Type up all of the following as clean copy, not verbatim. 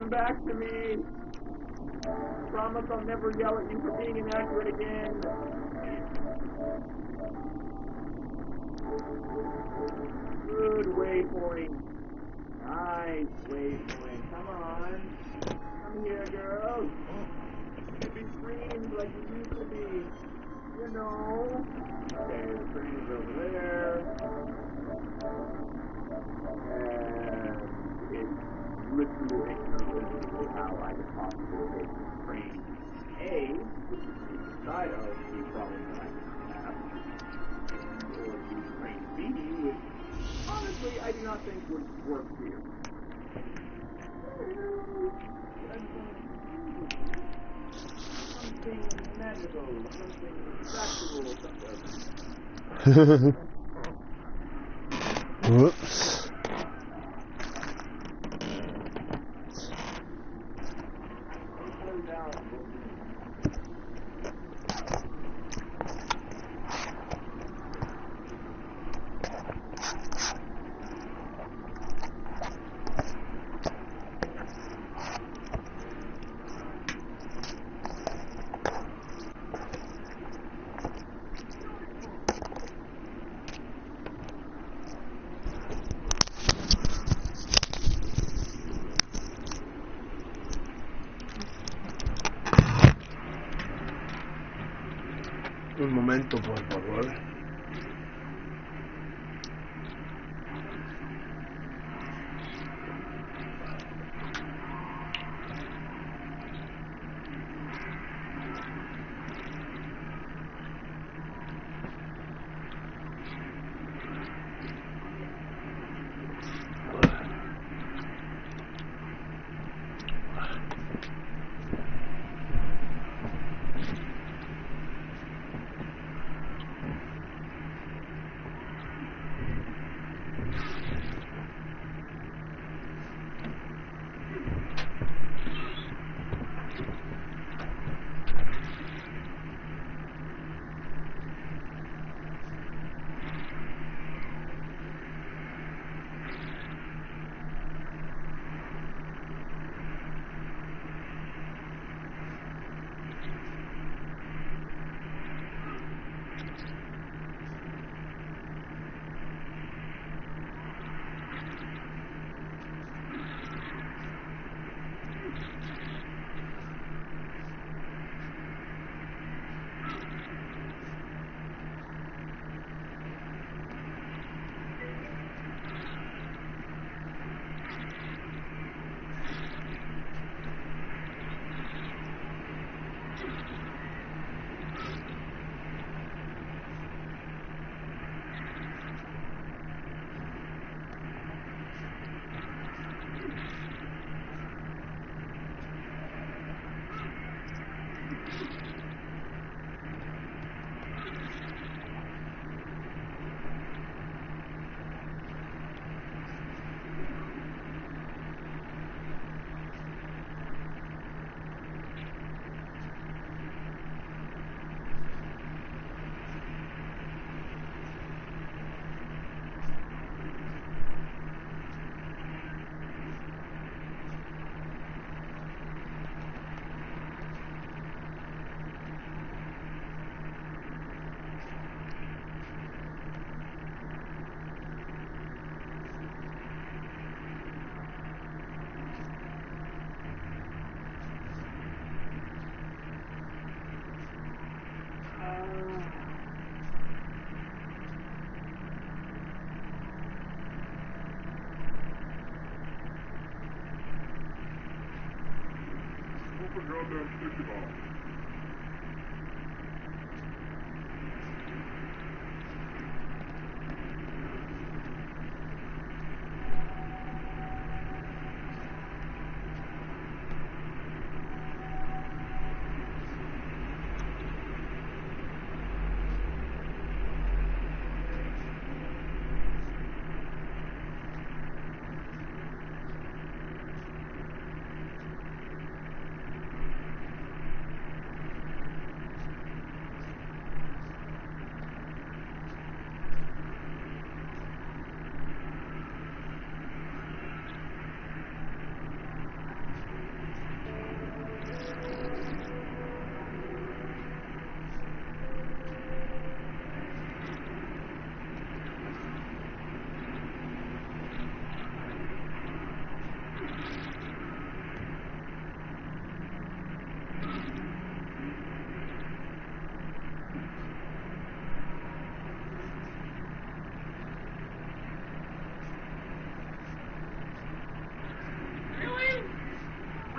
Come back to me. I promise I'll never yell at you for being inaccurate again. Good waypoint. Nice waypoint. Come on. Come here, girl. Be screamed like you used to be. You know. Okay, the train's over there. And it's literally ignorant how I could possibly take this train A, inside of the problem that I have, or the train B, which honestly I do not think would work here. Something magical, something factual, something. Whoops. Un momento, por favor.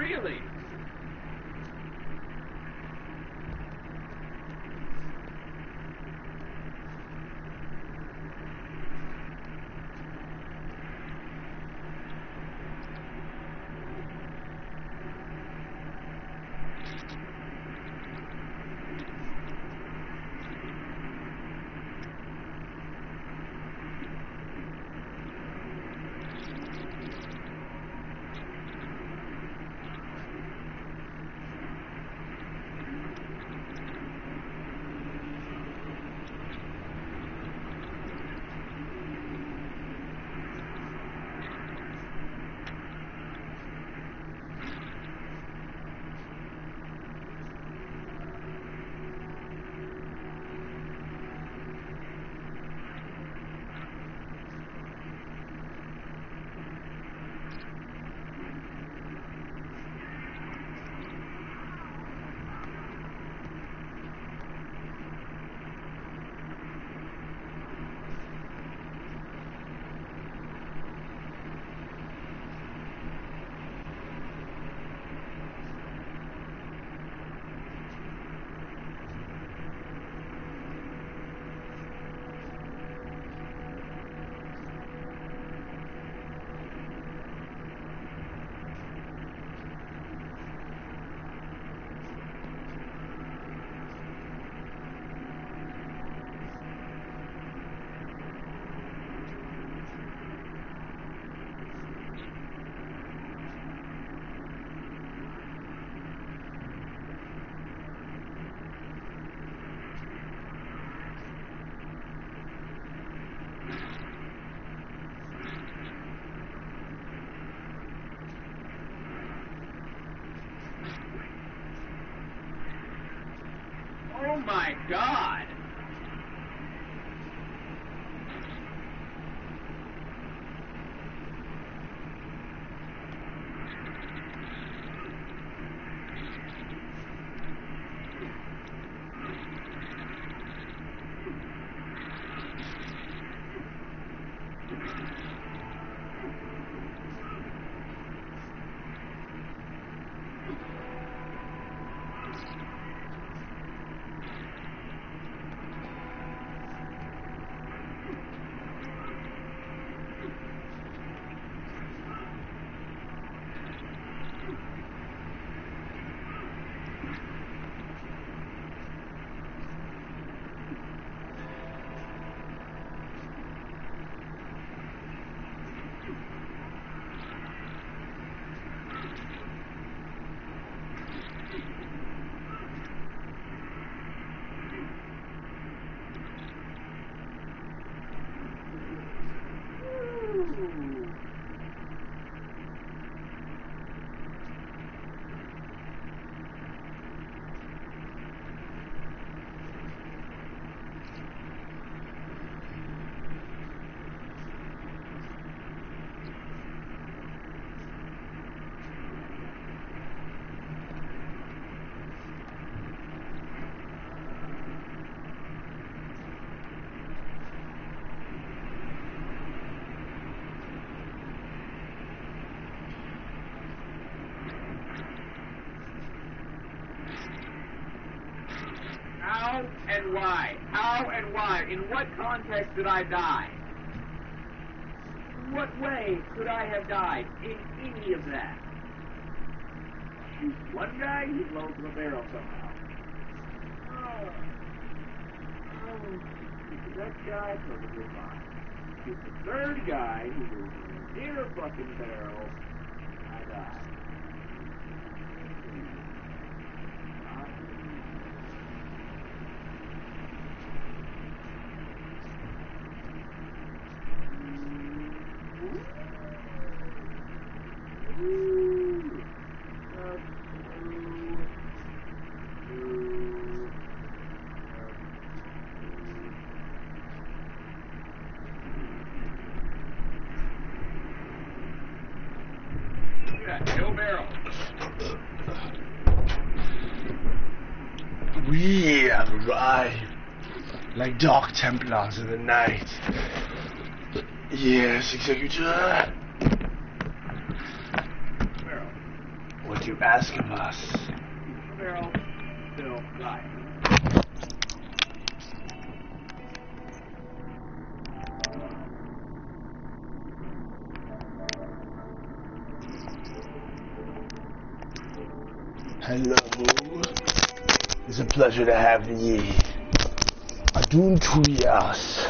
Really? Oh my God! How and why? How and why? In what context did I die? What way could I have died in any of that? Shoot one guy, he blows him a barrel somehow. Shoot that guy, perfectly fine. Shoot the third guy, who was near a fucking barrel, I die. No barrel. We have arrived, like Dark Templars in the night. Yes, Executor. Barrel. What what you ask of us. Pharaoh, Phil, right. Hello. It's a pleasure to have ye. Adun Tuyas.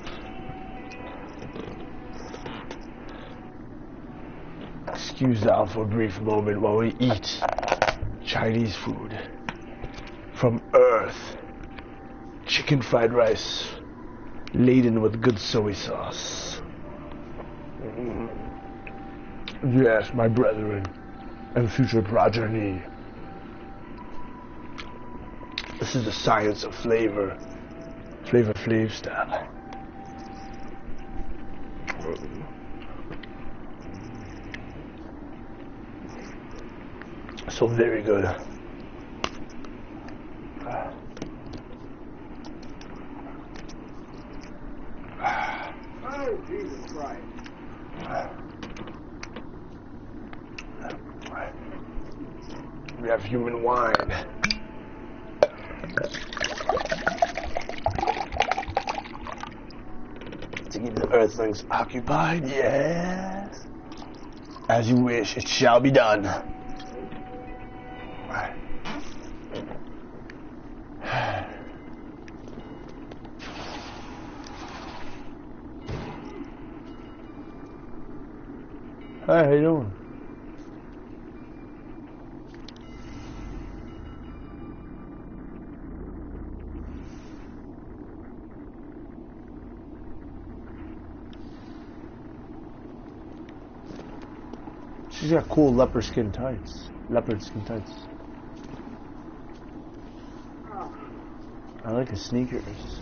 Excuse thou for a brief moment while we eat Chinese food from Earth. Chicken fried rice laden with good soy sauce. Yes, my brethren and future progeny. This is the science of flavor. Flavor Flav style. So very good. Oh, Jesus Christ. We have human wine. To keep the earthlings occupied, yes. As you wish, it shall be done. Hi, how you doing? She's got cool leopard skin tights. Leopard skin tights. I like the sneakers.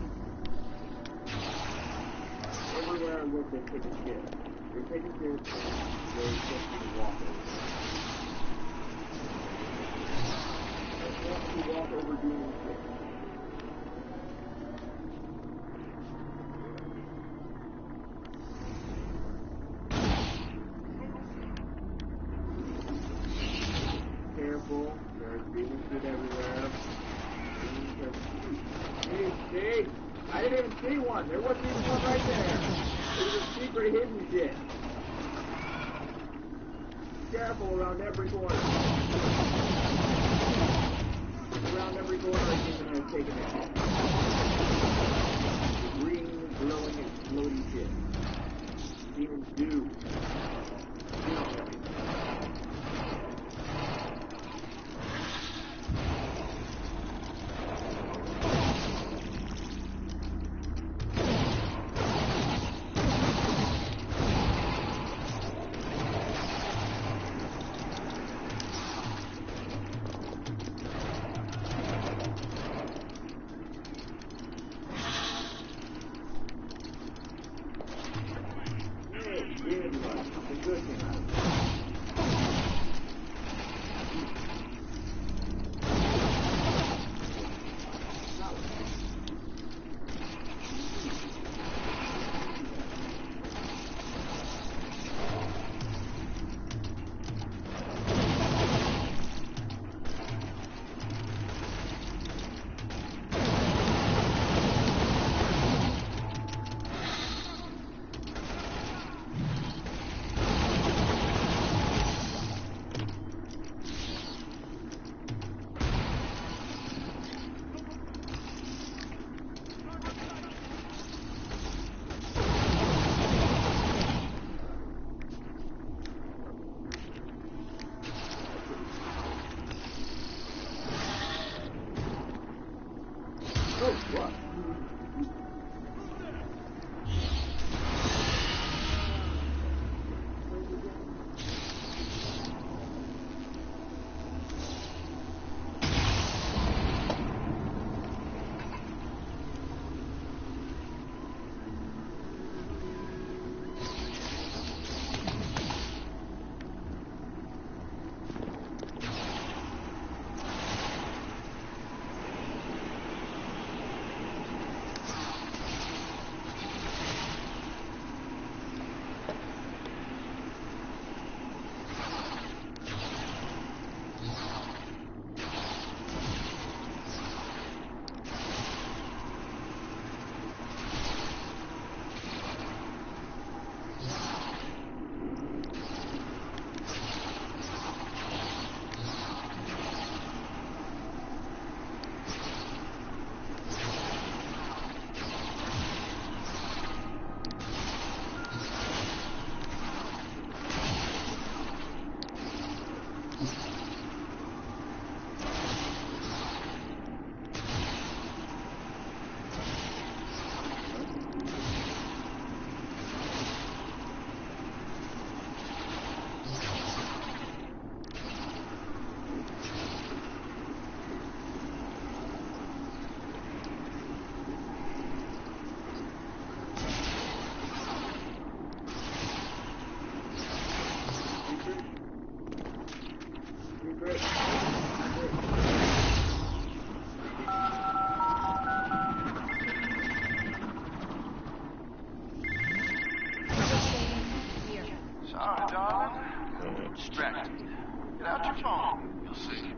Everywhere I look, they take a shit. They take a shit, they just walk over. They walk over doing shit. Careful, there's demon shit everywhere. See? I didn't even see one. There wasn't even one right there. It was a secret hidden shit. Careful around every corner. Around every corner, I think I've taken it. Green, glowing, exploding shit. Demons do. great. Sorry, darling. Distracted. Get out your phone. You'll see.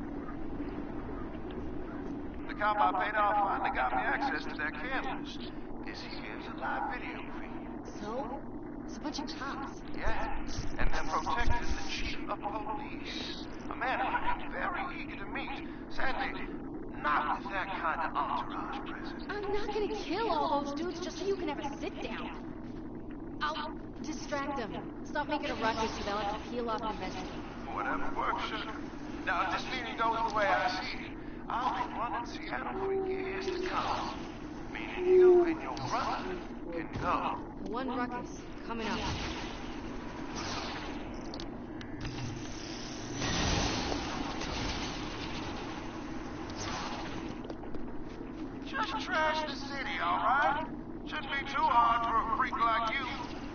The cop I paid off finally got me access to their cameras. This here's a live video feed. So? It's a bunch of cops. Yeah, and they're protecting the chief of police. A man I'm very eager to meet. Sadly, not with that kind of entourage present. I'm not gonna kill all those dudes just so you can have a sit down. I'll distract them. Stop making a ruckus so they'll have to peel off and investigate. Whatever works, sugar. Now, if this meeting goes the way I see it, I'll be running Seattle for years to come. Meaning you and your brother can go. One ruckus coming up. Just trash the city, all right? Shouldn't be too hard for a freak like you.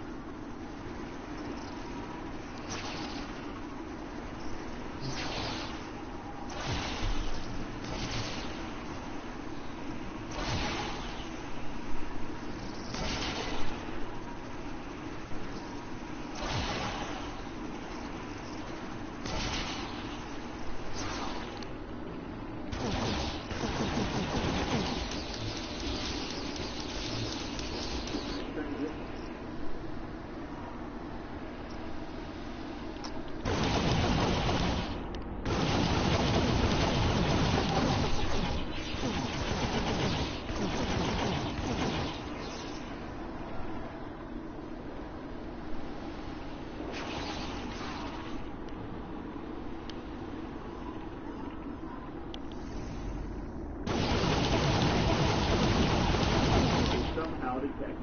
Somehow detected.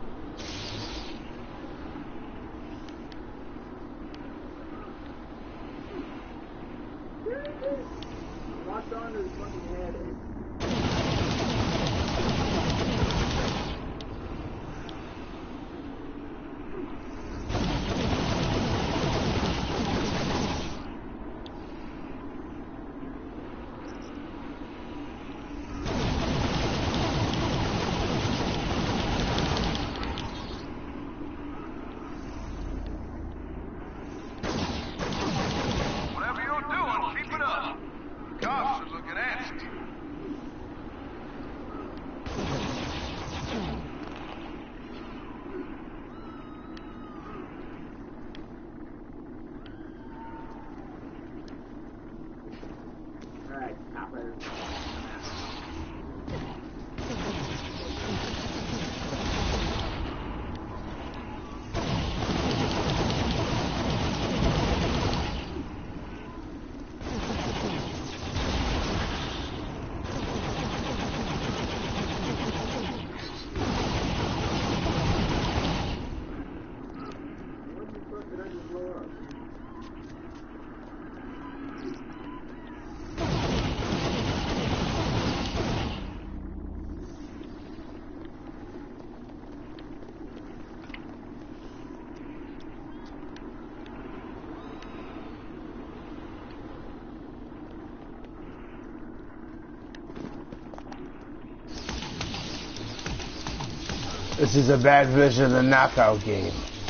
Locked on to his fucking head. Whatever you're doing, keep it up. Cops are looking at you. Alright, coppers. What the fuck did I just blow up? This is a bad version of the knockout game.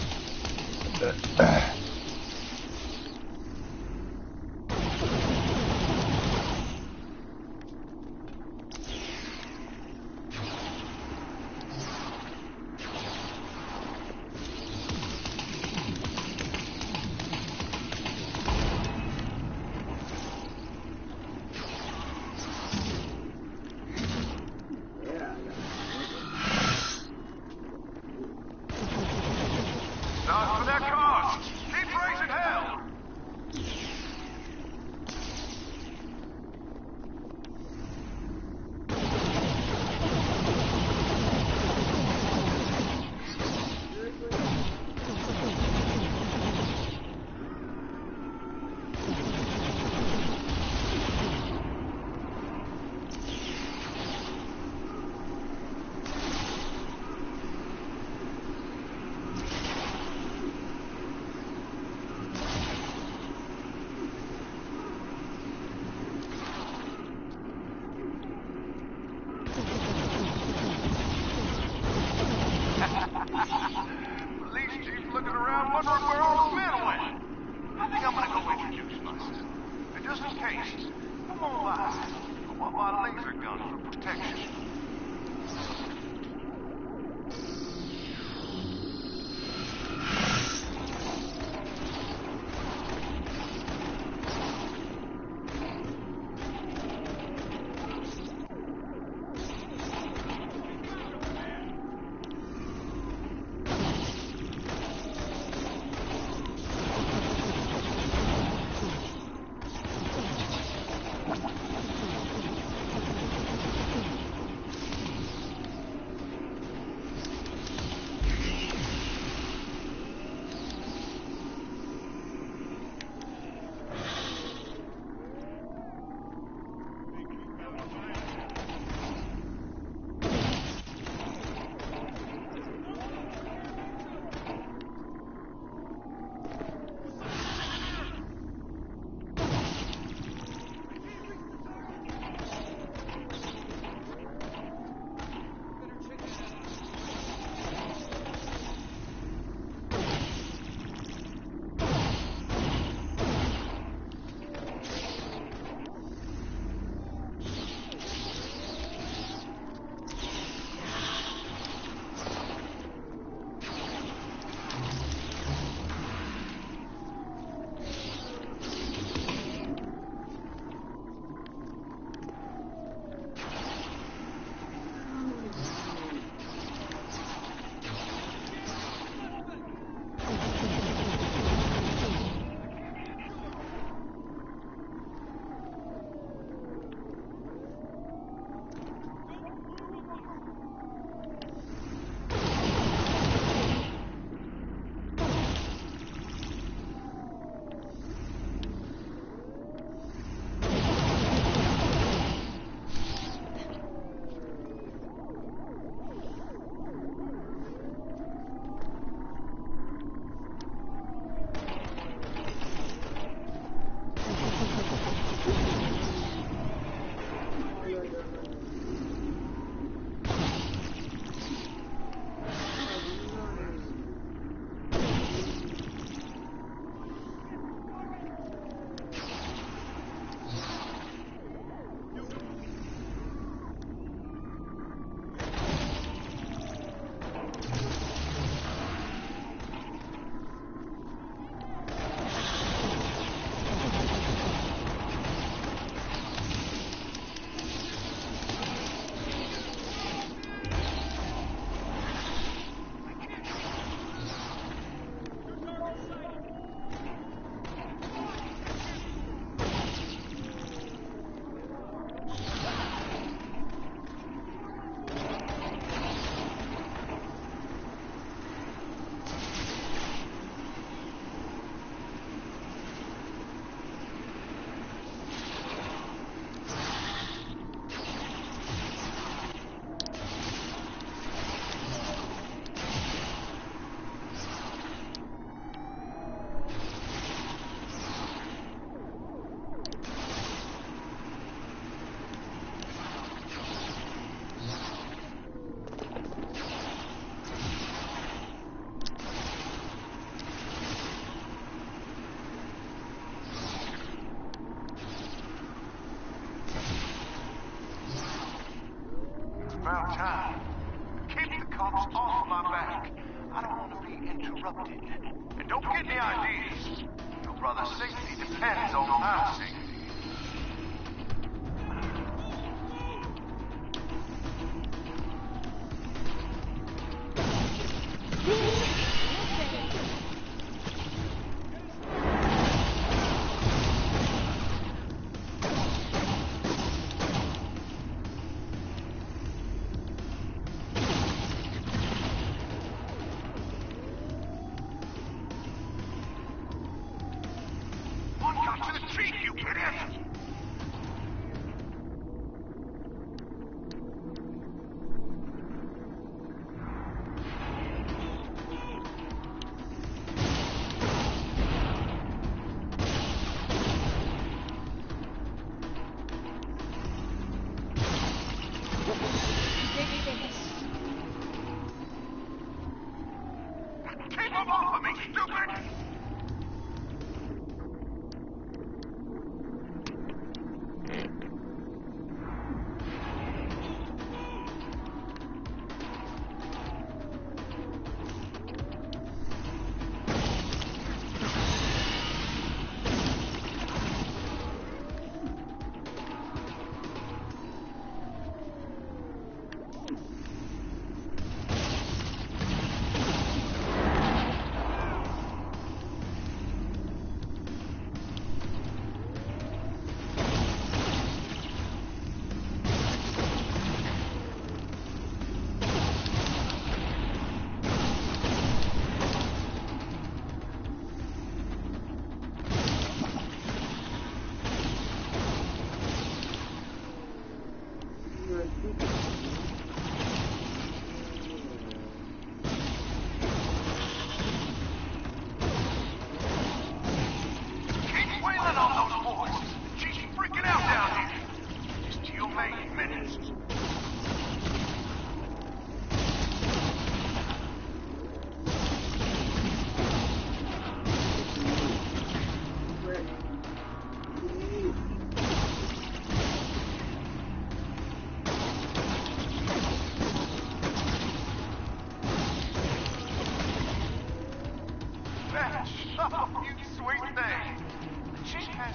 Yeah, I got Now for their cars. just in case. For more lies. I want my laser gun for protection. About time. Keep the cops off my back. I don't want to be interrupted. And don't get any ideas. Your brother's safety depends on our safety. One got to the tree, you can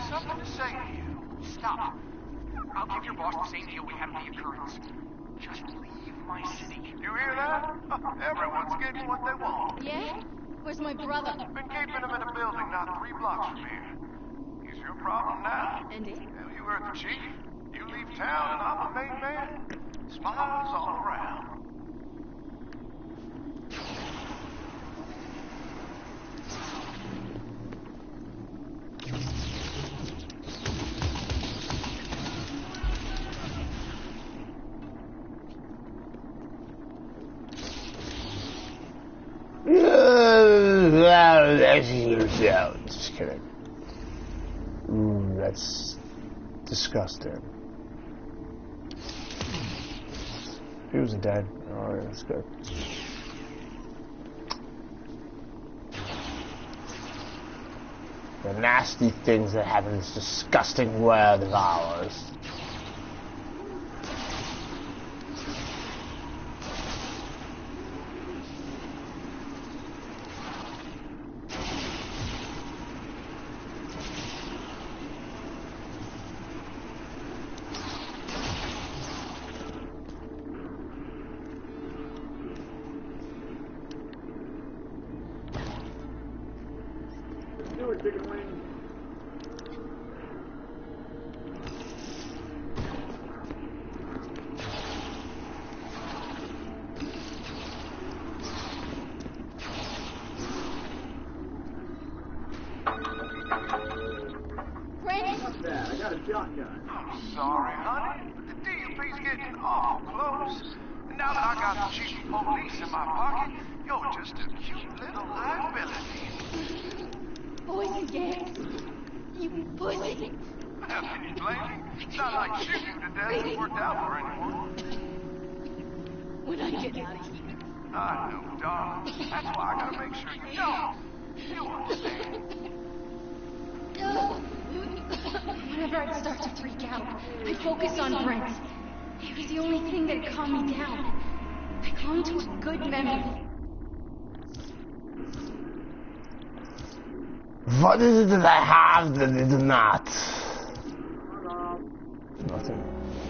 something to say to you. Stop. I'll give your boss the same deal we had at the occurrence. Just leave my city. You hear that? Everyone's getting what they want. Yeah? Where's my brother? Been keeping him in a building not 3 blocks from here. He's your problem now. And it? Hell, you heard the chief. You leave town and I'm the main man. Smiles all around. Just kidding. Ooh, that's disgusting. He was dead. Alright, that's good. The nasty things that happen in this disgusting world of ours. Do it, chicken wings. Brent! What's that? I got a shotgun. I'm sorry, honey, but the DUP's getting awful close. And now that I got the chief of police in my pocket, you're just a cute little liability. Boys again! You pussy! Well, can you blame me? It's not like shooting you to death has worked out for anyone. When I get out of here. I know, darling. That's why I gotta make sure you don't. You understand. Whenever I'd start to freak out, I'd focus on Brent. It was the only thing that'd calm me down. I clung to a good memory. What is it that I have that I do not? Nothing.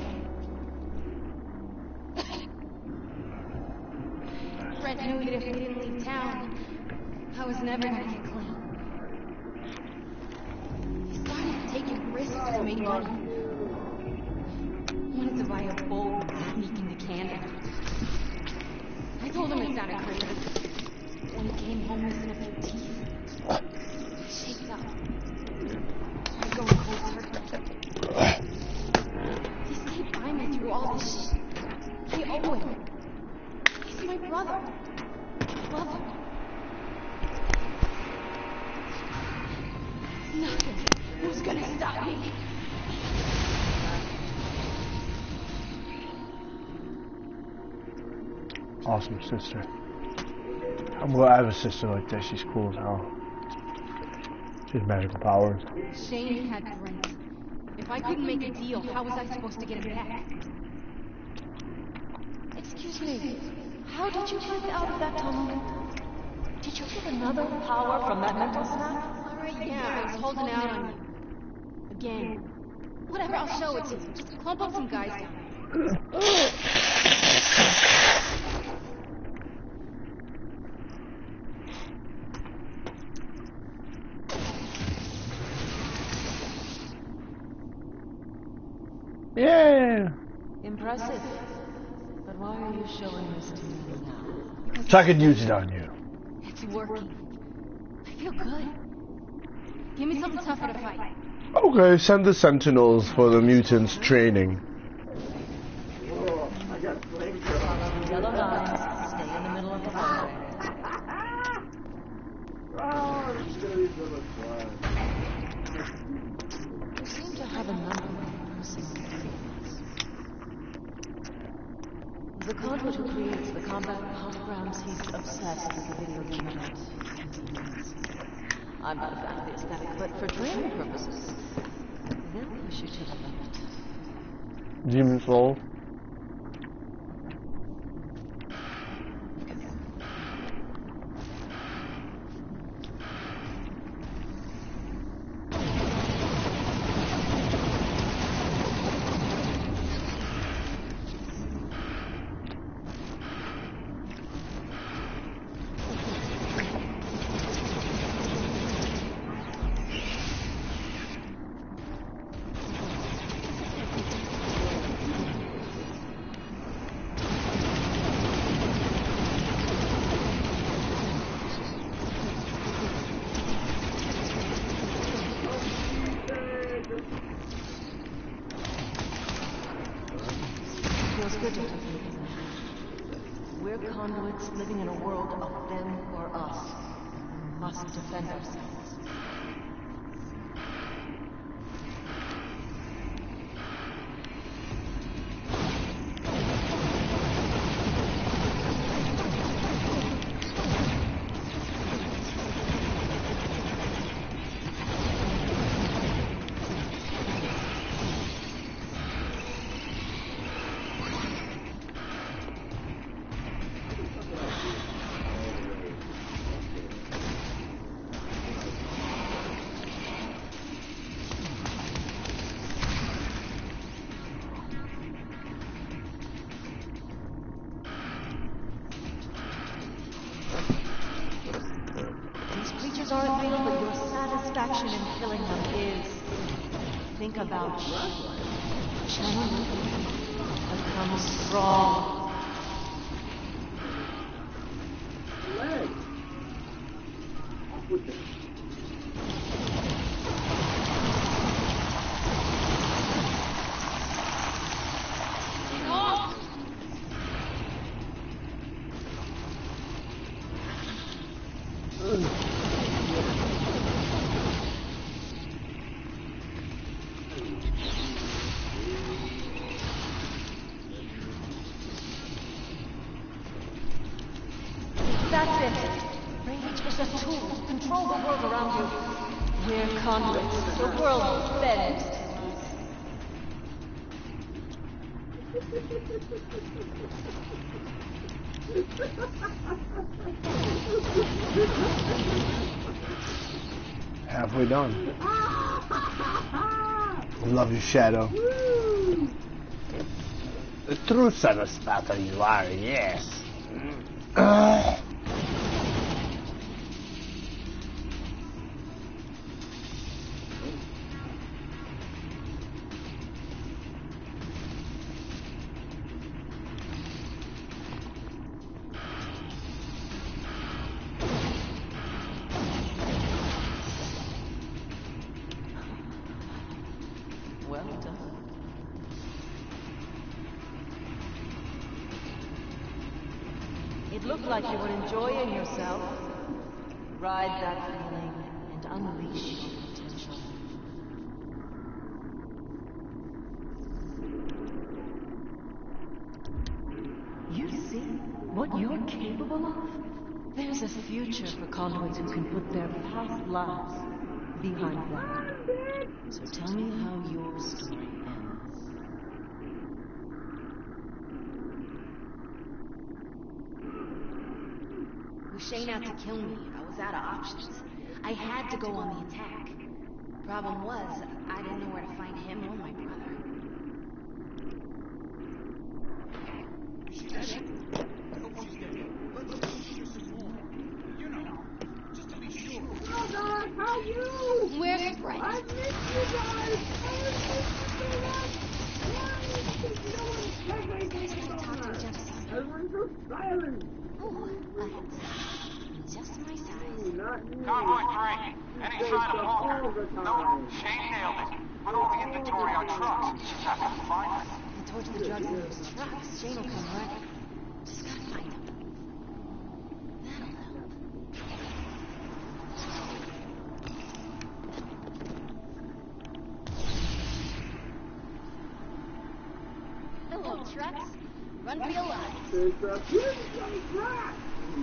Brent knew that if we didn't leave town, I was never gonna get clean. He started taking risks to make money. Wanted to buy a boat and sneak into Canada. I told him it sounded crazy. When he came home missing a few teeth, I shaked up. Started going cold turkey. He stayed by me through all this shit. I owe him. He's my brother. I love him. Nothing was gonna stop me. Awesome sister. I'm glad I have a sister like this. She's cool as hell. She's magical powers. Shane had Brent. If I couldn't make a deal, how was I supposed to get him back? Excuse me, how did you get out of that tunnel? Did you get another power from that mental snap? Alright, yeah, I was holding out on you. Again. Whatever, I'll show it to you. Just clump up some guys down there. Yeah. Impressive. But why are you showing this to me now? So I could use it on you. It's working. I feel good. Give me something tougher to fight. Okay, send the sentinels for the mutants training. Oh, I got flamethrower. Yellow lines, stay in the middle of the hallway. Oh, this is gonna be so much fun. You seem to have a number of pressing things. The conduit who creates the combat holograms, he's obsessed with the video cameras. I'm not a fan of the aesthetic, but for training purposes, they'll push you to the limit. Demon Soul. Feels good to think of that. We're conduits living in a world of them or us. We must defend ourselves. Aren't real, but your satisfaction in killing them is. Think about channeling, become strong. Leg. Off with it. That's it. Rage is a tool to control the world around you. We're conduits. The world bends to us. Halfway done. Love you, Shadow. The true son of Sparta you are, yes. Well done. It looked like you were enjoying yourself. Ride that feeling and unleash your potential. You see what you're capable of? There's a future for conduits who can put their past lives behind them. So tell me how your story ends. Shane out to kill me. I was out of options. I had to go on the attack. Problem was, I didn't know where to find him or my brother. Oh God, how you? Where's Brent? I miss you guys. Everyone's so silent. Oh, just my size. Not you. Convoy 3, any say sign of stuff Walker? all the No, time. Shane nailed it. Put all the inventory on trucks. Just have to find it. He torch the drugs in those trucks. Shane will come running. Just gotta find him. That'll help. Hello, trucks. Run for your lives. It's a beautiful track.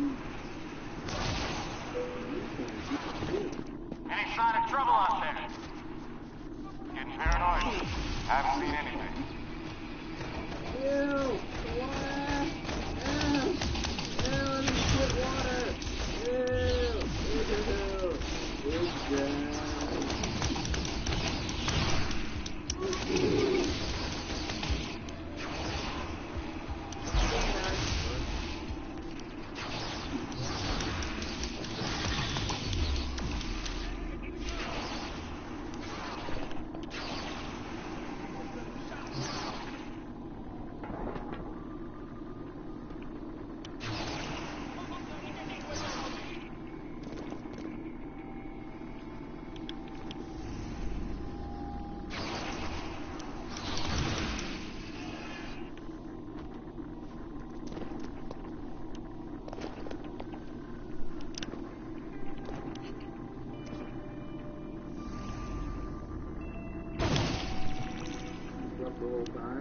Any sign of trouble out there? Getting paranoid. Haven't seen anything. Ew, water. Ew, this shit water. Ew. the whole time.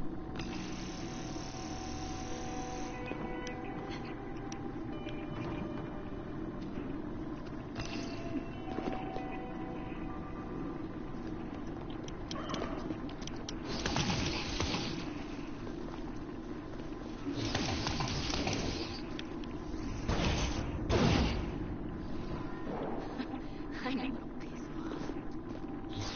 I know it'll piss him off.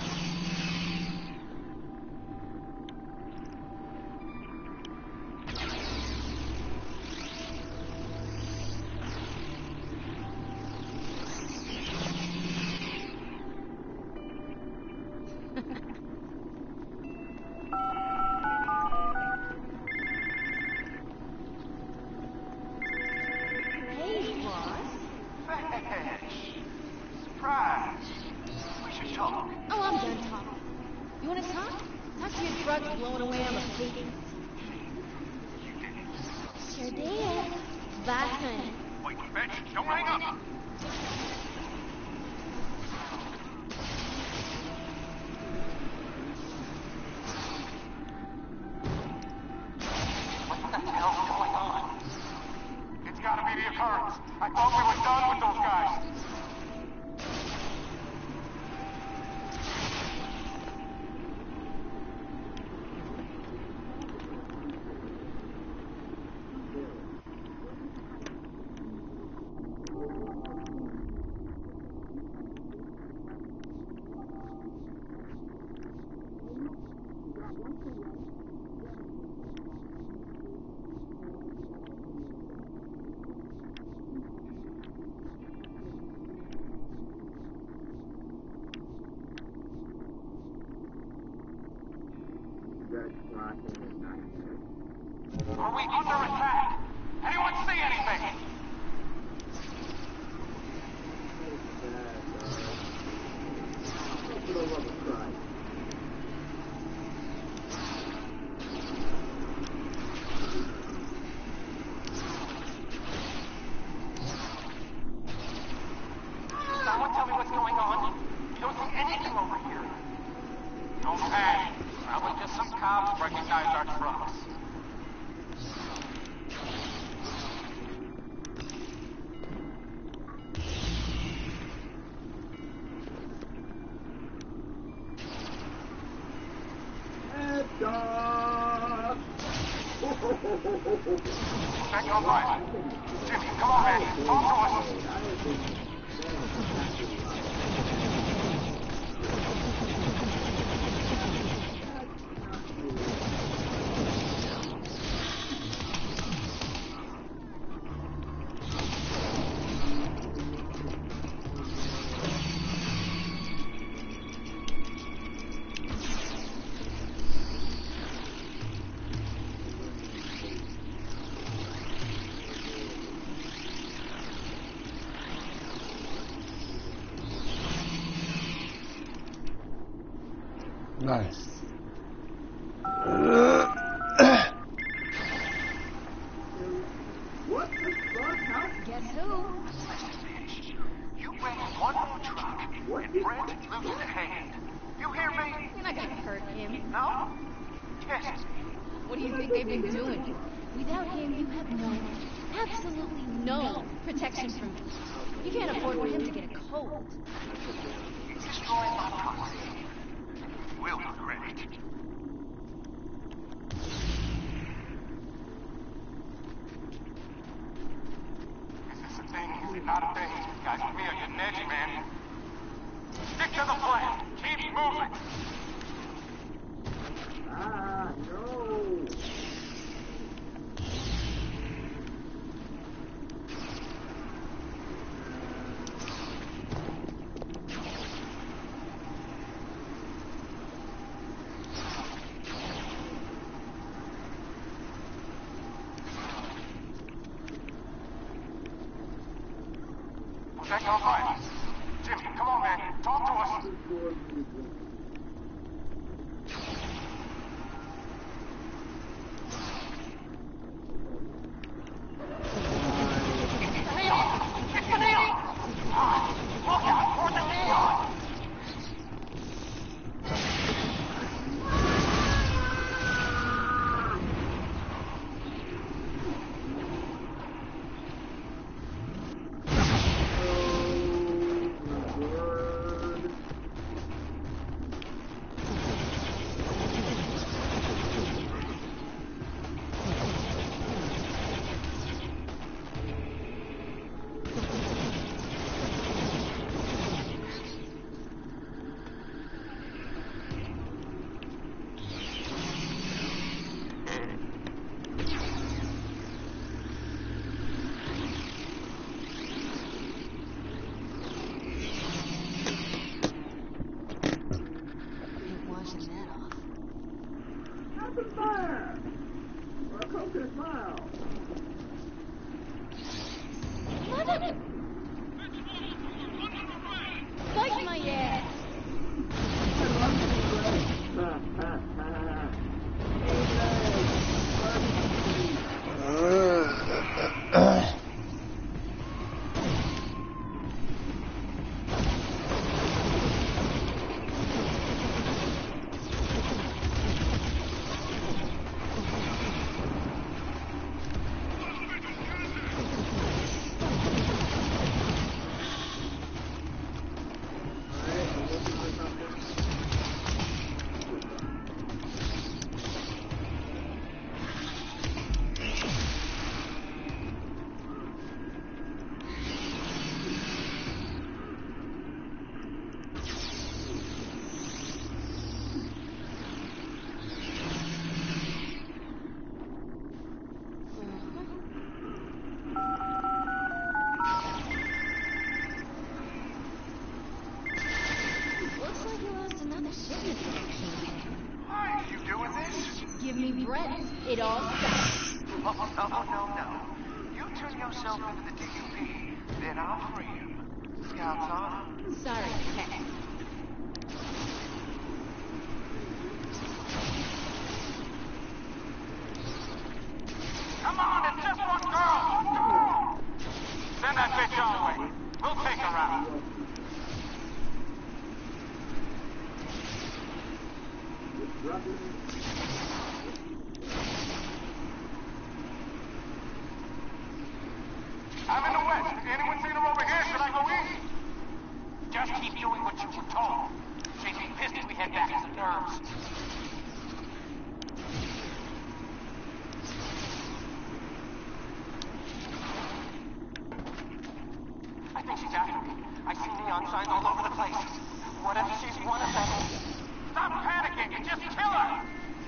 Hey, boss. Fish. Surprise. We should talk. Oh, I'm done talking. You want to talk? Talk to your truck blowing away on the pavement. Sure did. Bye, honey. Wait, bitch, don't hang up. What the hell's going on? It's gotta be the occurrence. I thought we were done with those guys. That's rocking at night. Are we under attack? Anyone see anything? For the love of Christ. Someone tell me what's going on. You don't see anything over here. Don't panic. Probably just some cops recognize our trucks. Check your right. Jimmy, come on, man. Talk to us. Nice. What the fuck? How? Guess who? You bring one more truck, and Brent loses a hand. You hear me? You're not gonna hurt him. No? Test me. What do you think they've been doing? Without him, you have no, absolutely no protection from me. You can't afford for him to get a cold. It's destroying my property. We'll regret it. Is this a thing? Is it not a thing? Guys, with me are getting edgy, man. Stick to the plan. Keep moving. Ah, no. Check your right. Jimmy, come on, man. Talk to us. It's the neon! Look out for the neon! open fire! Or a coconut smile. Mother! Bite my ass! Looks like you lost another shipment. Why are you doing this? Give me Brent. It all stops. Oh, no. You turn yourself into the DUP, then I'll free him. Scout's on. Sorry, Cat. Come on, it's just one girl! Send that bitch our way. We'll take her out. I'm in the west. Anyone seen her over here? Should I go east? Just keep doing what you were told. She'd be pissed if we head back to the nerves. I think she's after me. I see neon signs all over the place. What if she's one of them? Stop panicking and just kill her!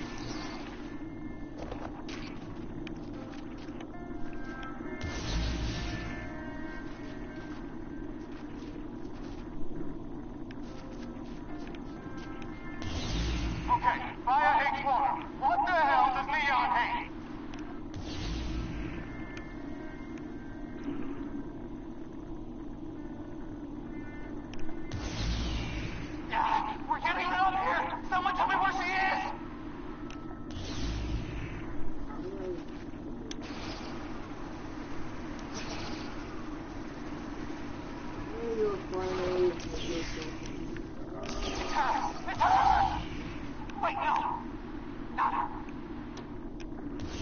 Okay, fire hates water. What the hell does neon hate? We're getting out of here! Someone tell me where she is! It's her! It's her! Wait, no! Not her.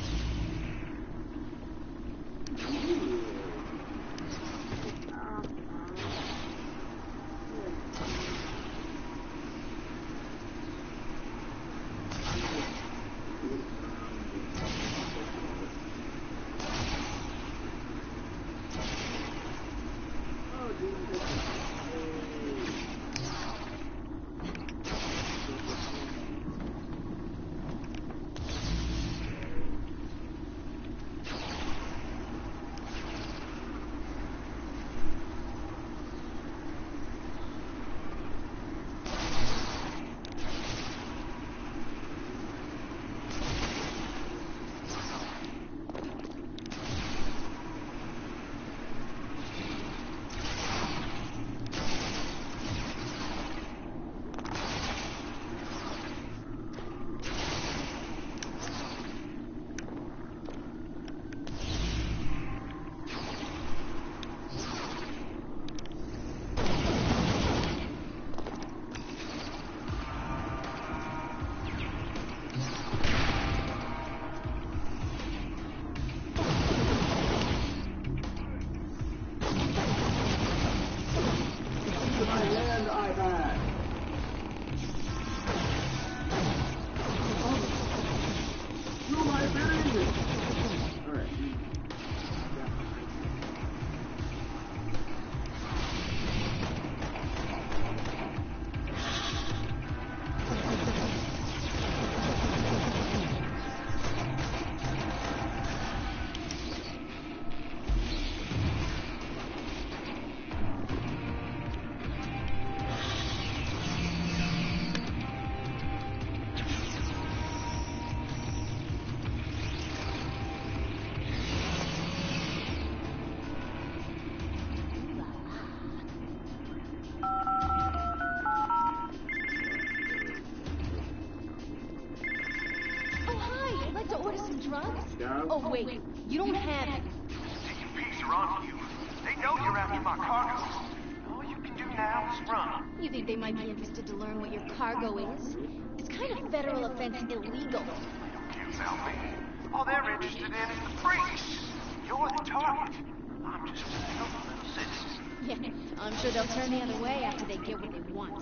drugs? Yeah. Oh, wait. You don't have it. DUPs are on you. They know you're after my cargo. All you can do now is run. You think they might be interested to learn what your cargo is? It's kind of federal offense illegal. Can't tell me. All they're interested in is the freaks. You're the target. I'm just a helpless little citizen. Yeah, I'm sure they'll turn the other way after they get what they want.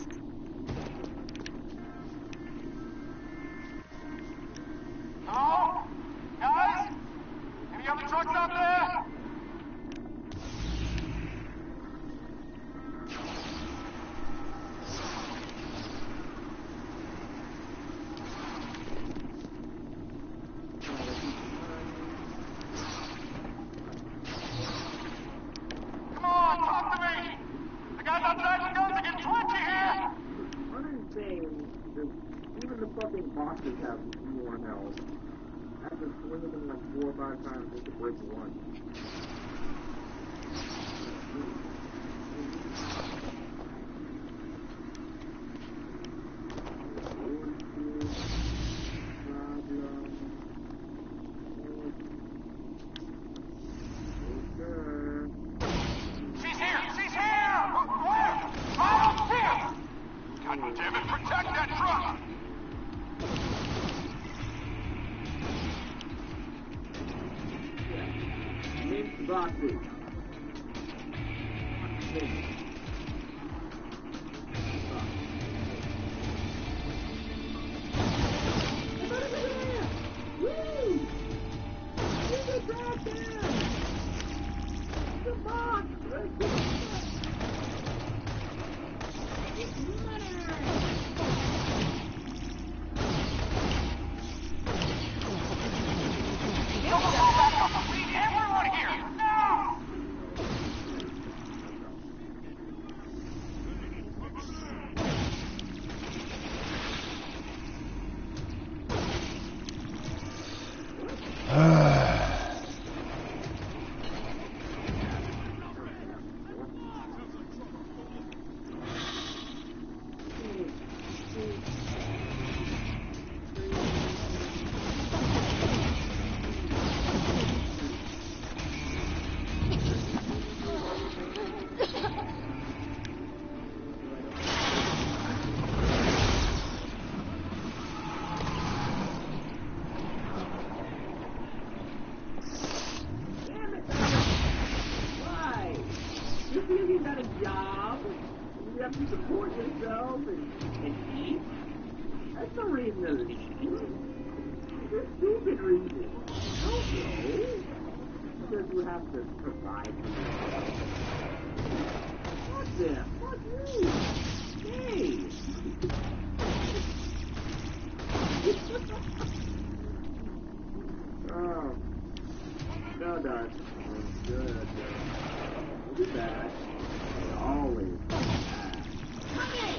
Hello? Guys? Any other trucks out there? Come on, talk to me! The guys outside the guns are getting twitchy here! Uninsane, because even the fucking bosses have more health. After swinging them like 4 or 5 times just to break one. She's here! She's here! Where? I don't see her! God damn it, protect that truck! Name's Baku. We need everyone here! Now! Why? You feel you got a job? You have to support yourself and eat? That's no reason to leave. It's a stupid reason. I don't know. Because you have to provide for yourself. Fuck them. Fuck you. Hey. Oh. No, Dad. Good. We'll be back. We're always back.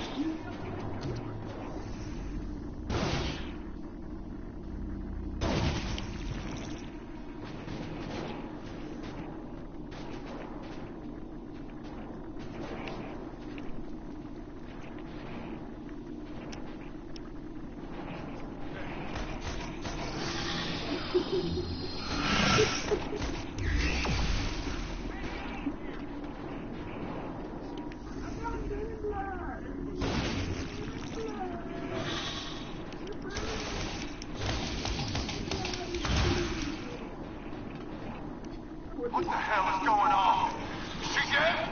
What the hell is going on? Is she dead?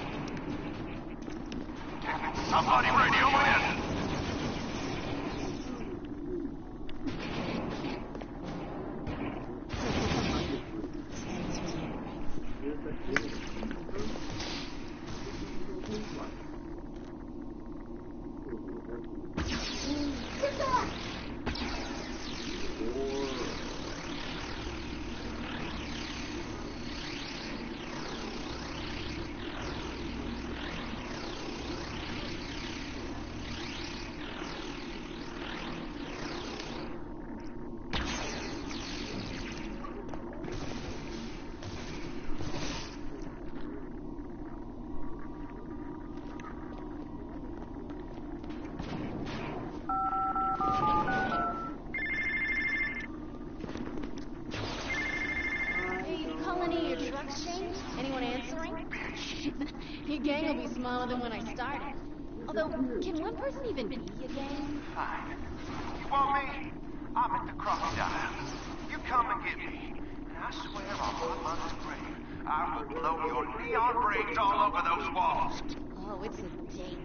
Damn it, somebody radio in! plans changed? Anyone answering? Your gang will be smaller than when I started. Although, can one person even be a gang? Fine. You want me? I'm at the crocodile. You come and get me. And I swear on my mother's grave, I will blow your neon brains all over those walls. Oh, it's a date.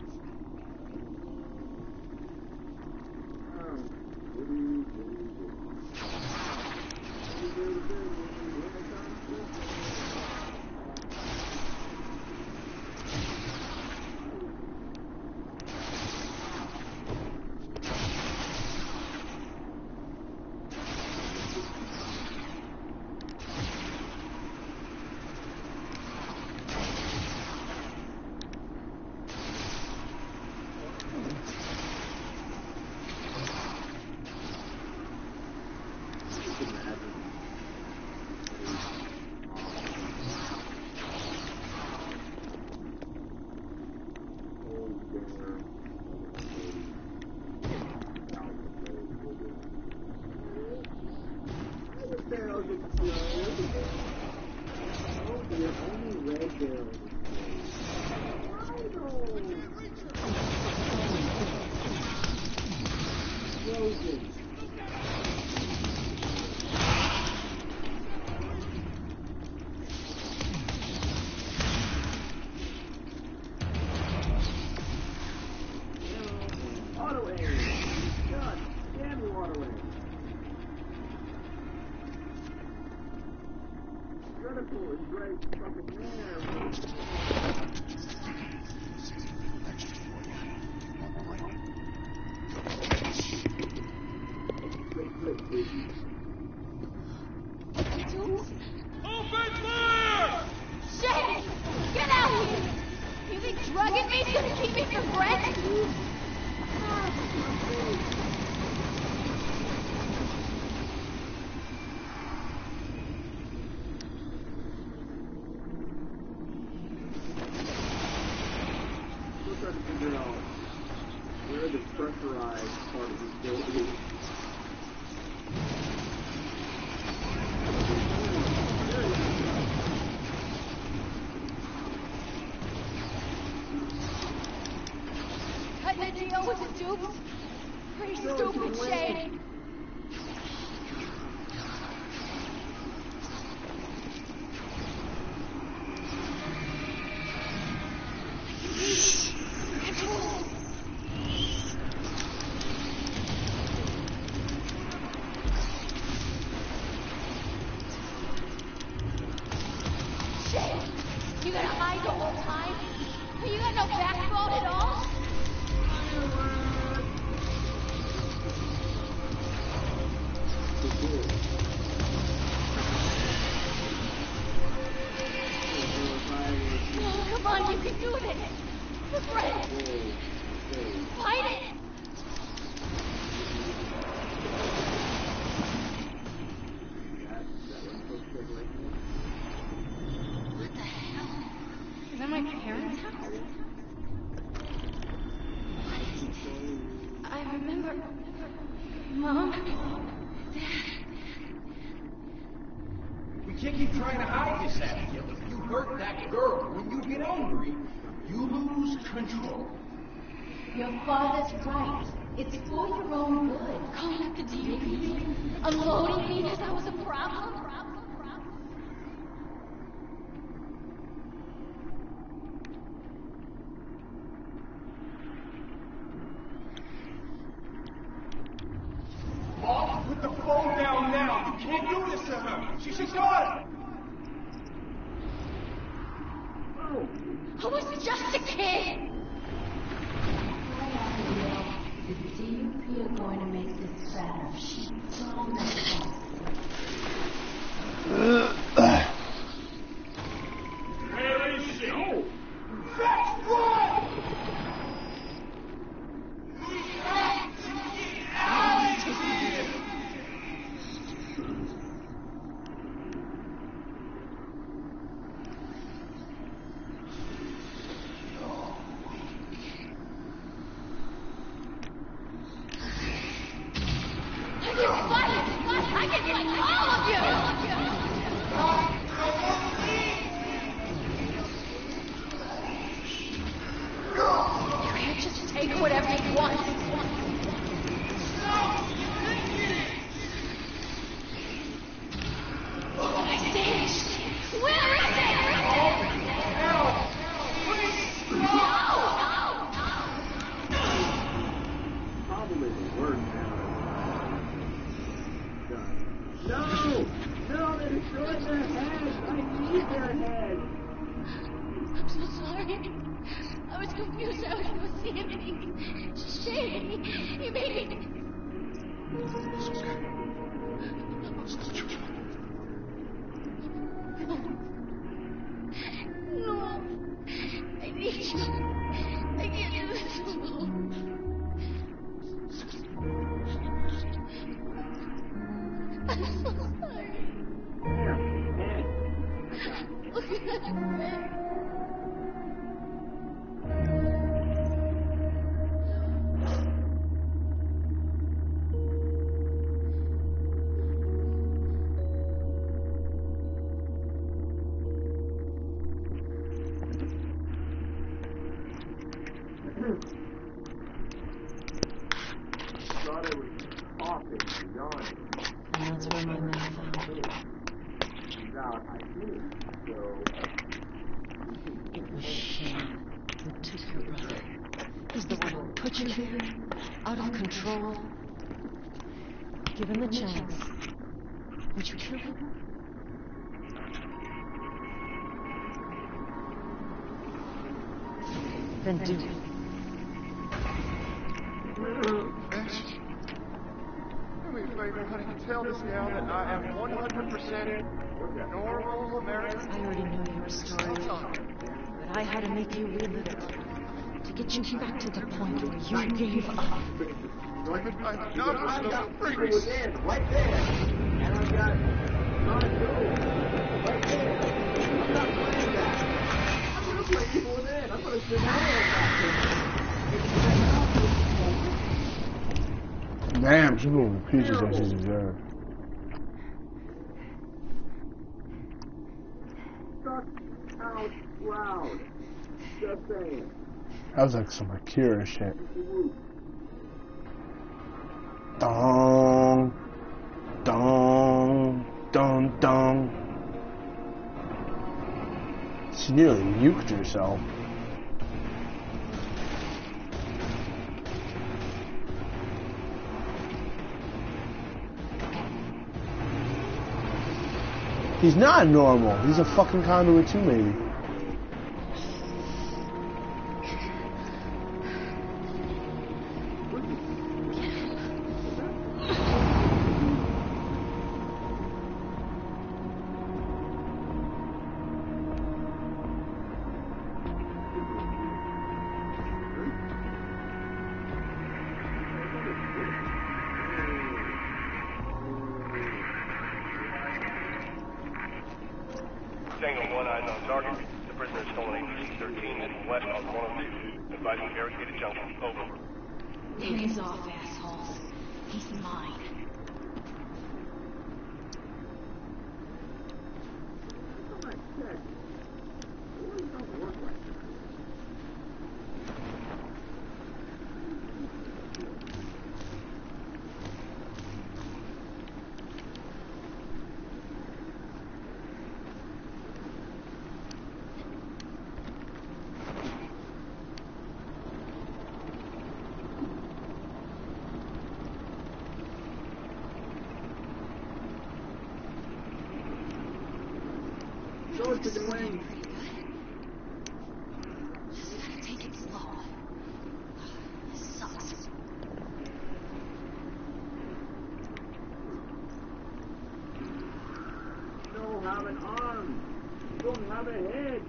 Pretty stupid shade. You gonna hide the whole time? You got no backbone at all? Oh, come on, you can do this! The bread! Fight it! What the hell? Is that my parents' house? I remember... Mom? Dad... We can't keep trying to hide this, Abigail. If you hurt that girl, when you get angry, you lose control. Your father's right. It's for your own good. Calling up the DOPD? Unloading me because I was a problem? Mom, put the phone down now. You can't do this to her. She's your daughter. I was just a kid! The DUP are going to make this better. She told us. Where is she? Fetch blood! We have to get out of here! I can fight all of you! take whatever you want. Where is it? Probably the worst now. No! No, they're destroying their heads! I need their heads! I'm so sorry. I was confused. I was going to see anything. Shane, you made me. It's okay. It's not your fault. No. I need you. I can't do this alone. I'm so sorry. Here, head. Look at that red. Thought I was coughing and yawning. And that's where my men found it. Turns out I didn't, so... It was Shane who took your brother. He's the one who put you here, out of control. Give him a chance. Would you kill him? Then do it. Yes. Do me a favor, honey. Tell this gal that I am 100% normal American. I already knew your story, but I had to make you relive it. To get you back to the point where you gave up. I'm not I've a got people priest. within, right there. And I've got John Doe, right there. I'm not playing that. I'm going to play people within. I'm going to sit down Damn, she's moving pieces as she's deserved. Suck out loud. Just saying. That was like some Akira shit. Dong, dong, dong, dong. She nearly nuked herself. He's not normal. He's a fucking conduit too, maybe. Tango 1-eyes on target. The prisoner is stolen ABC-13 and west on 102. Advising barricaded junction. Over. Hands off, assholes. He's mine. Show us the Dwayne. Just gotta take it slow. This sucks. You don't have an arm. You don't have a head.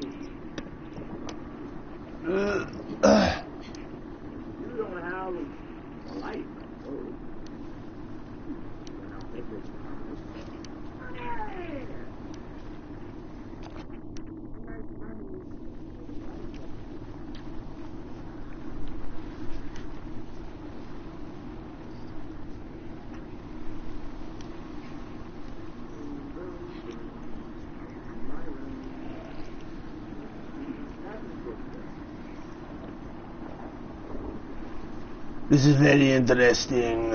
You don't have a life. Oh. Now take this. This is very interesting.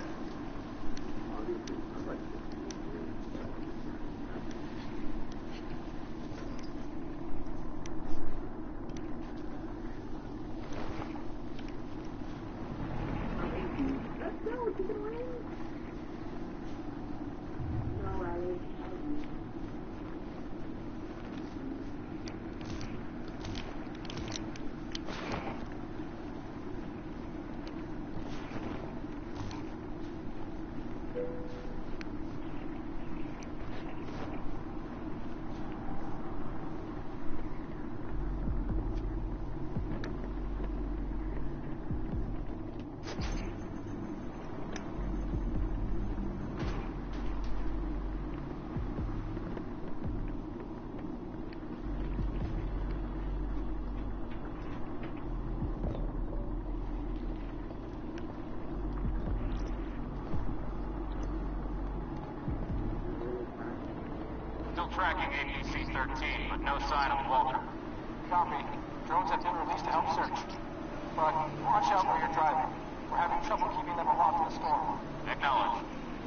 Still tracking APC-13, but no sign of Walter. Copy. Drones have been released to help search. But watch out where you're driving. We're having trouble keeping them aloft in the storm. Acknowledge.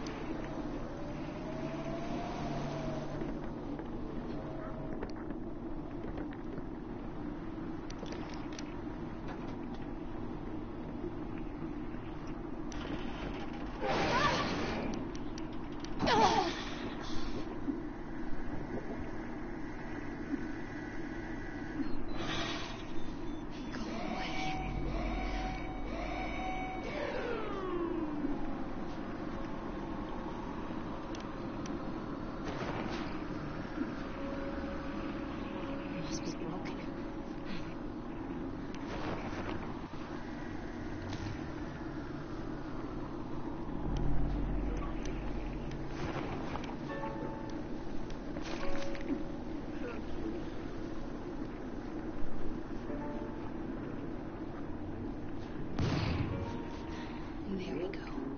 There we go.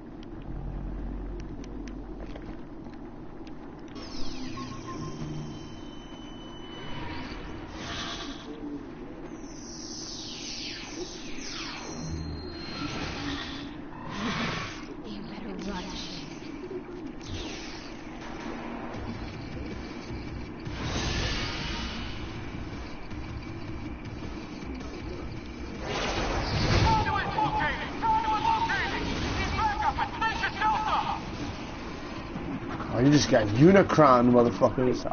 You better run. Oh, you just got Unicron, motherfuckers.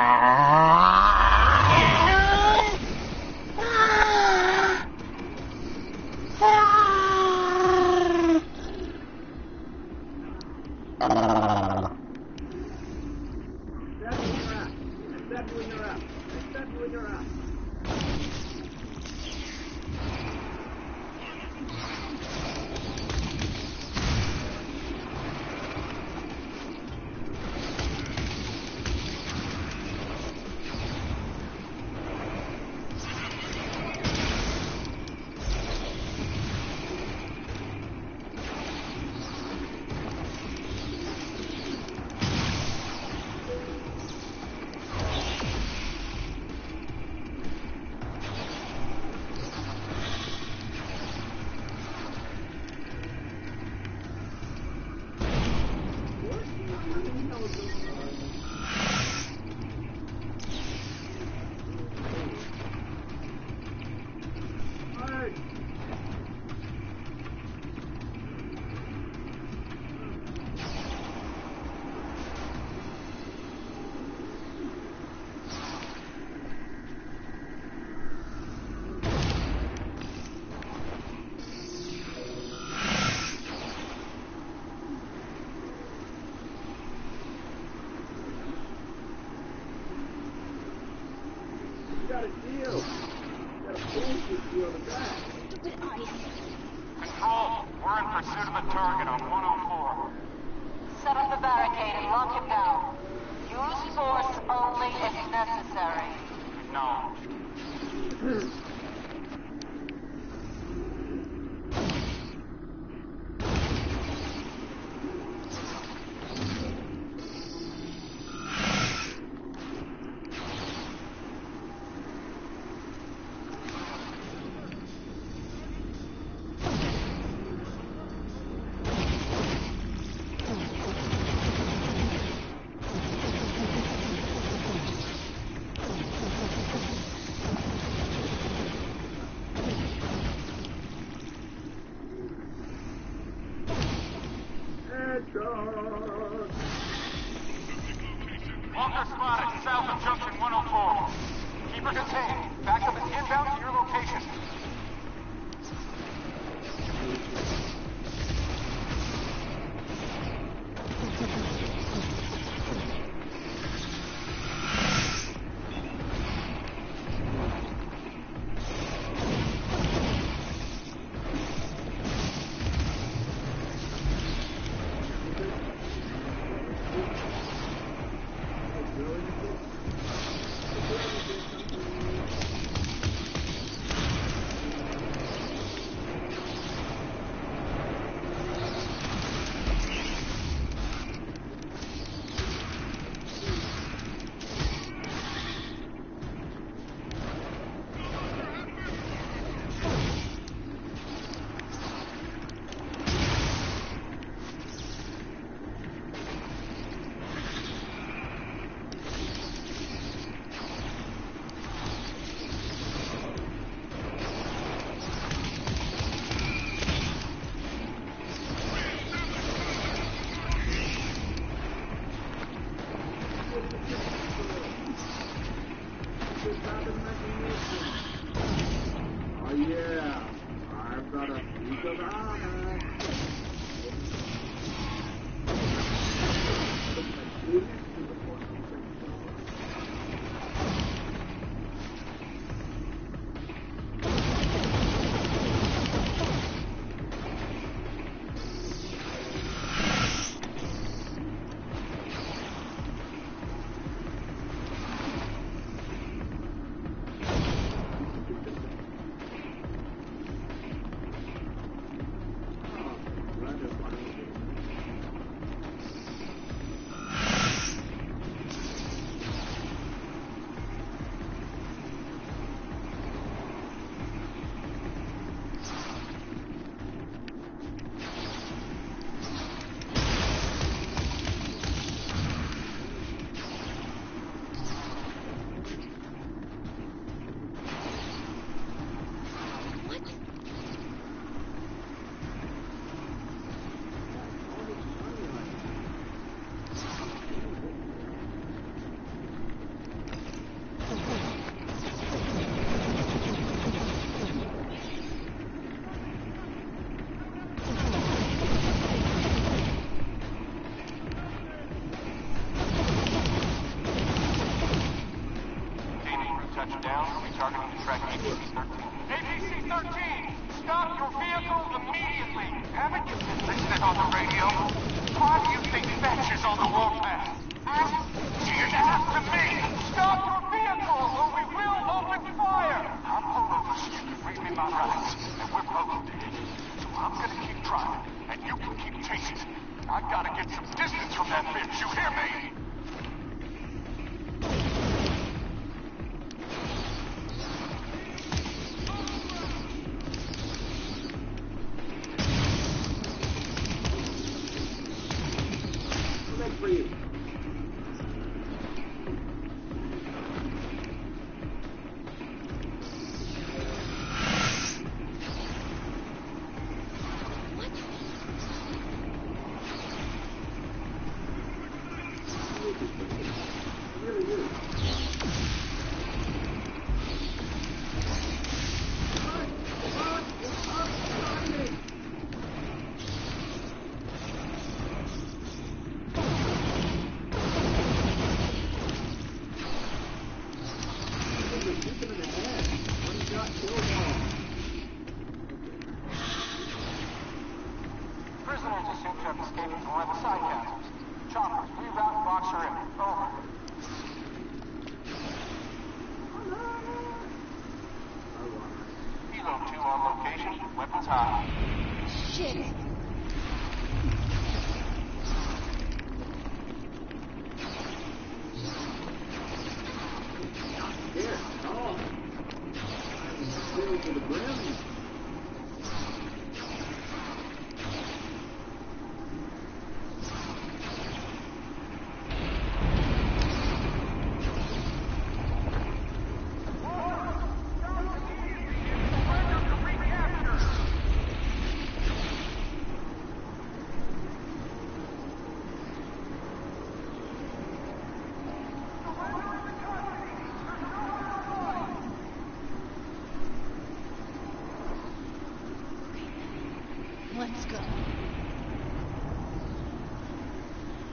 Control, we're in pursuit of a target on 104. Set up the barricade and lock him down. Use force only if necessary. Acknowledged. Walker spotted south of Junction 104. Keep her contained. Backup is inbound to your location.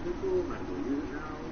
pistol, might as well use it now.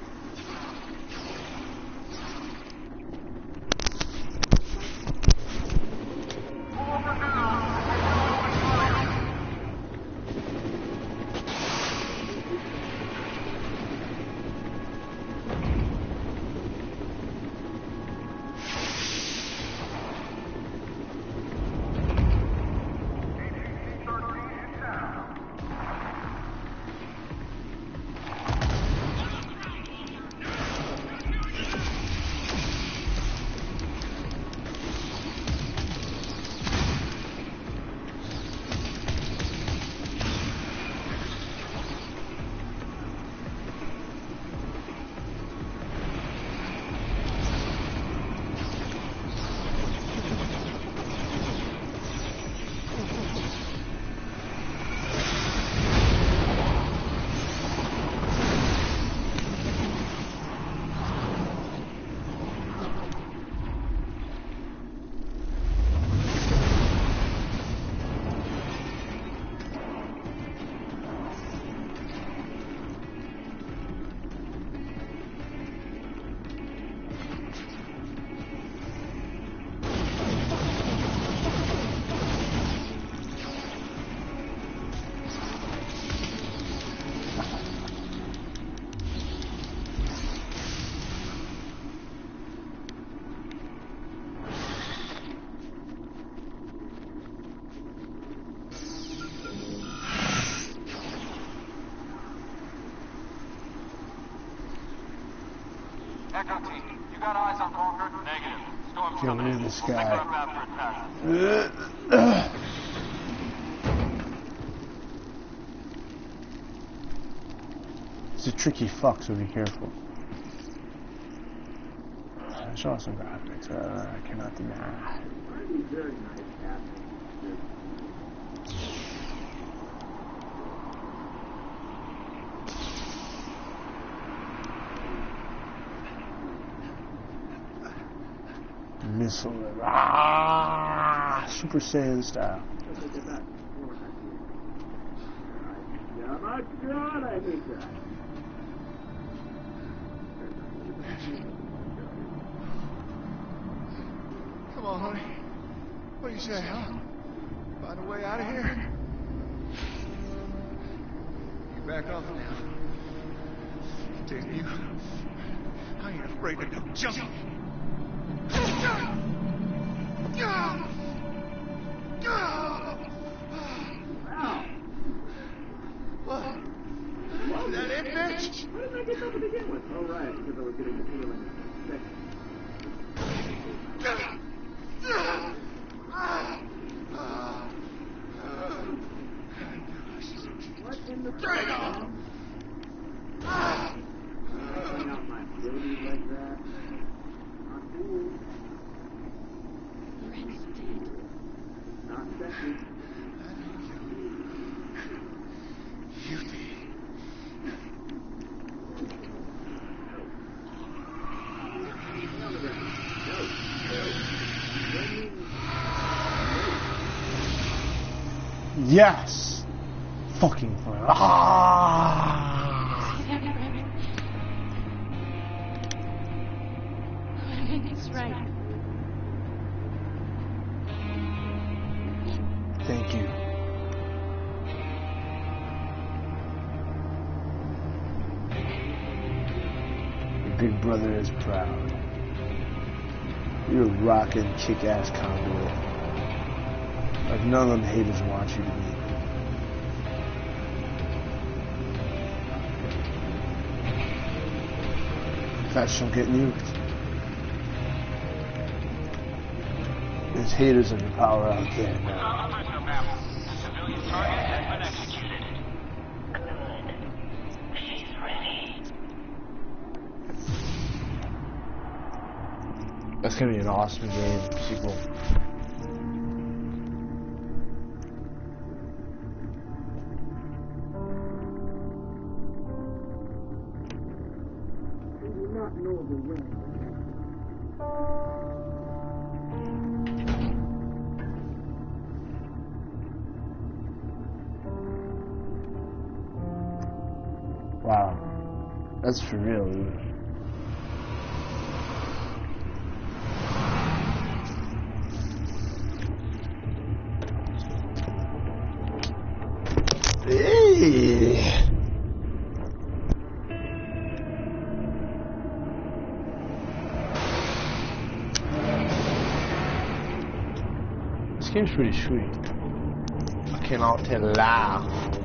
Echo team, you got eyes on Concord? Negative. Storm's Get coming rid in. of this We'll make guy. our map for attack. He's a tricky fuck, so be careful. There's awesome graphics, I cannot deny. Very nice casting. Missile. Super Saiyan style. Look at that. Yeah, my God, I hate that. Come on, honey. What do you say, huh? Find a way out of here? You back off now. Damn you. I ain't afraid of no junk. What? Is that it, bitch? Why didn't I get that to begin with? Oh, right, because I was getting the feeling. What in the Turn it off! Putting out my abilities like that? Not cool. Loren's dead. Not sexy. You did. Yes! Fucking fun. Ah! It's right. Thank you. Your big brother is proud. You're a rockin' kick-ass conduit. Like none of them haters want you to be. Fast don't get nuked. There's haters in the power out there now. Civilian target has been executed. Good. She's ready. That's gonna be an awesome game sequel. Do not know the way. Wow. That's for real, dude. Hey. This game's pretty sweet. I cannot tell a lie.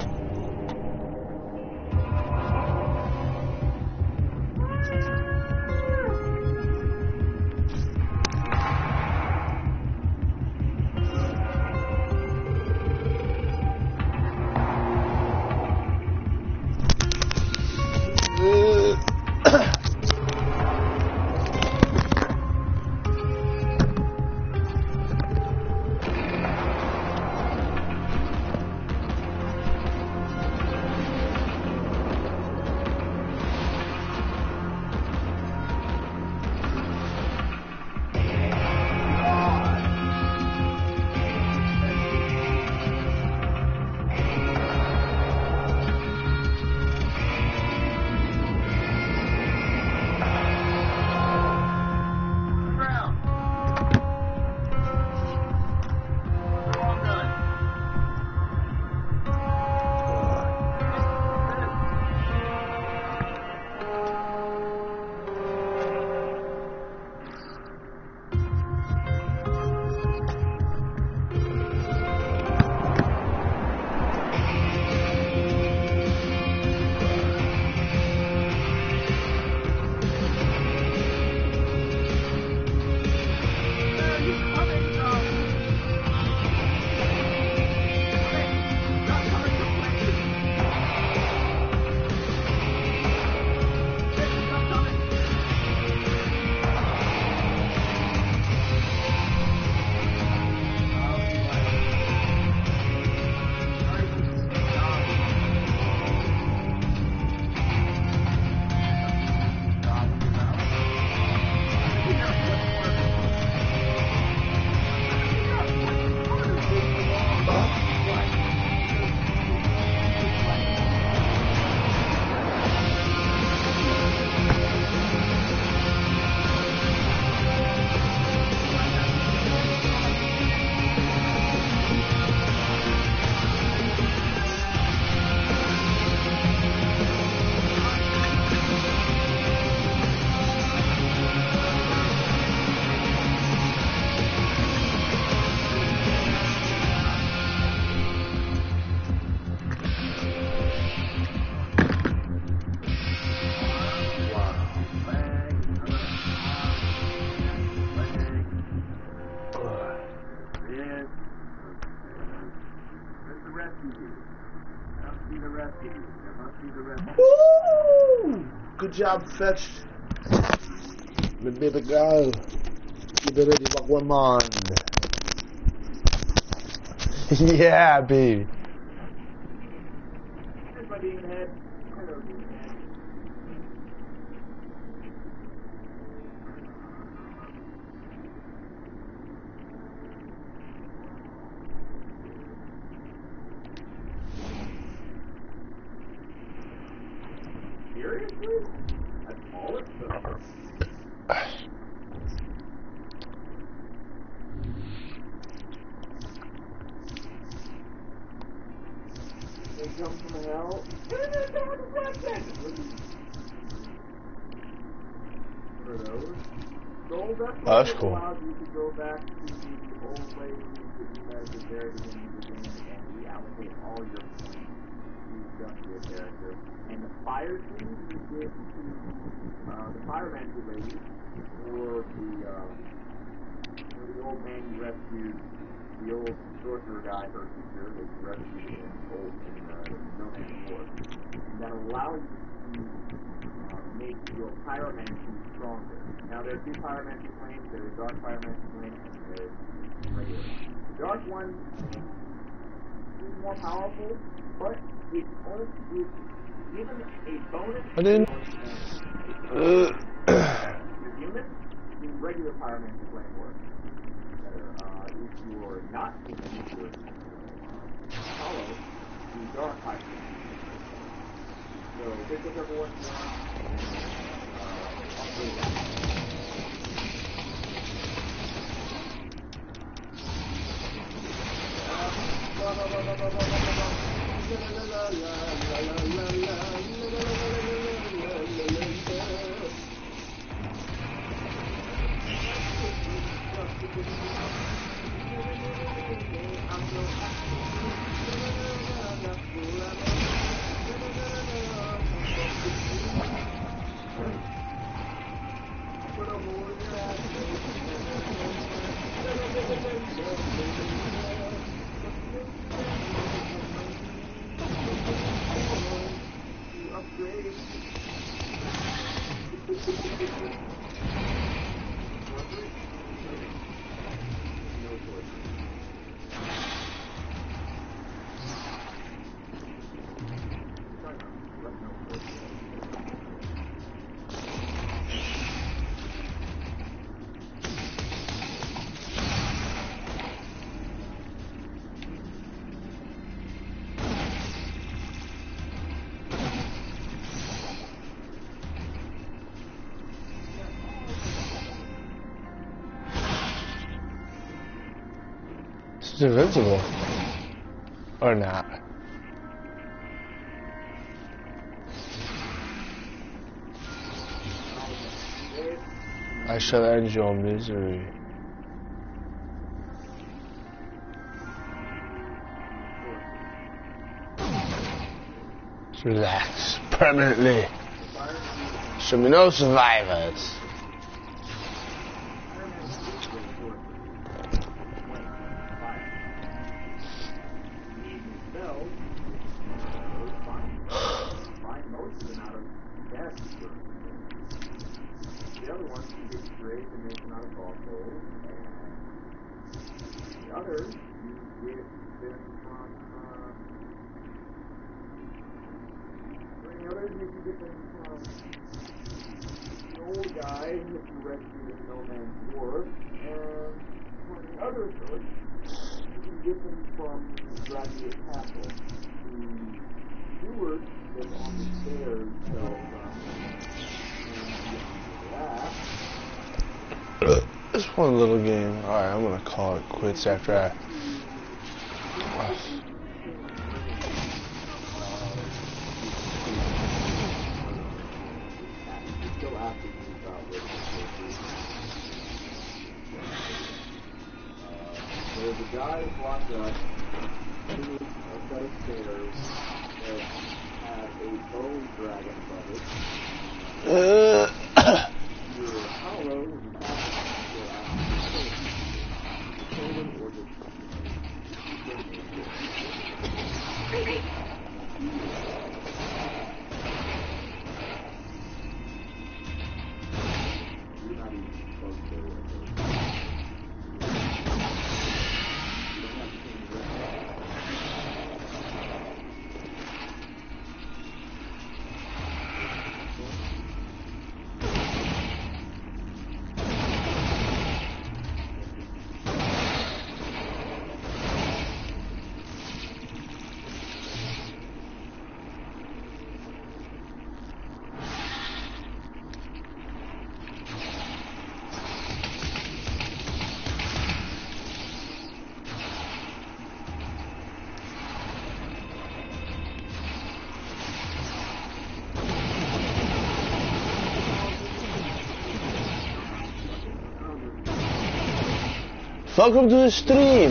Woo! Good job, Fetch. My baby girl. You better ready to walk on. Yeah, baby. Everybody in the head. Seriously? That's all it took. They come from hell. For those. Gold That's cool. allows you to go back to the old ways that you had at the very beginning of the game and reallocate all your points you've done to your character. And the fire team you give to the pyromancer lady or the old man you rescued, the old sorcerer guy, her teacher that you rescued in No Man's War. And that allows you to make your pyromancy stronger. Now there are two pyromancy flames. There's a dark pyromancy flame and there's regular. The dark one is more powerful, but it's given a bonus. And then Your human, the regular pyromancy flame works better. If you're not human, if you're hollow, the dark pyromancy. So pick whichever one you want. Upgrade that. It's invincible. Or not. I shall end your misery. Relax permanently. Should be no survivors. The other ones you get straight and make them out of charcoal, and the others you get them from the others you can get them from the old guy that you rescued in No Man's Wharf, and for the other sorts you can get them from Graduate Castle. The steward that's on the stairs sells Just one little game. Alright, I'm gonna call it quits after I... There's a guy locked up in a set of stairs that have a bone dragon above it. You're hollow and Welcome to the stream!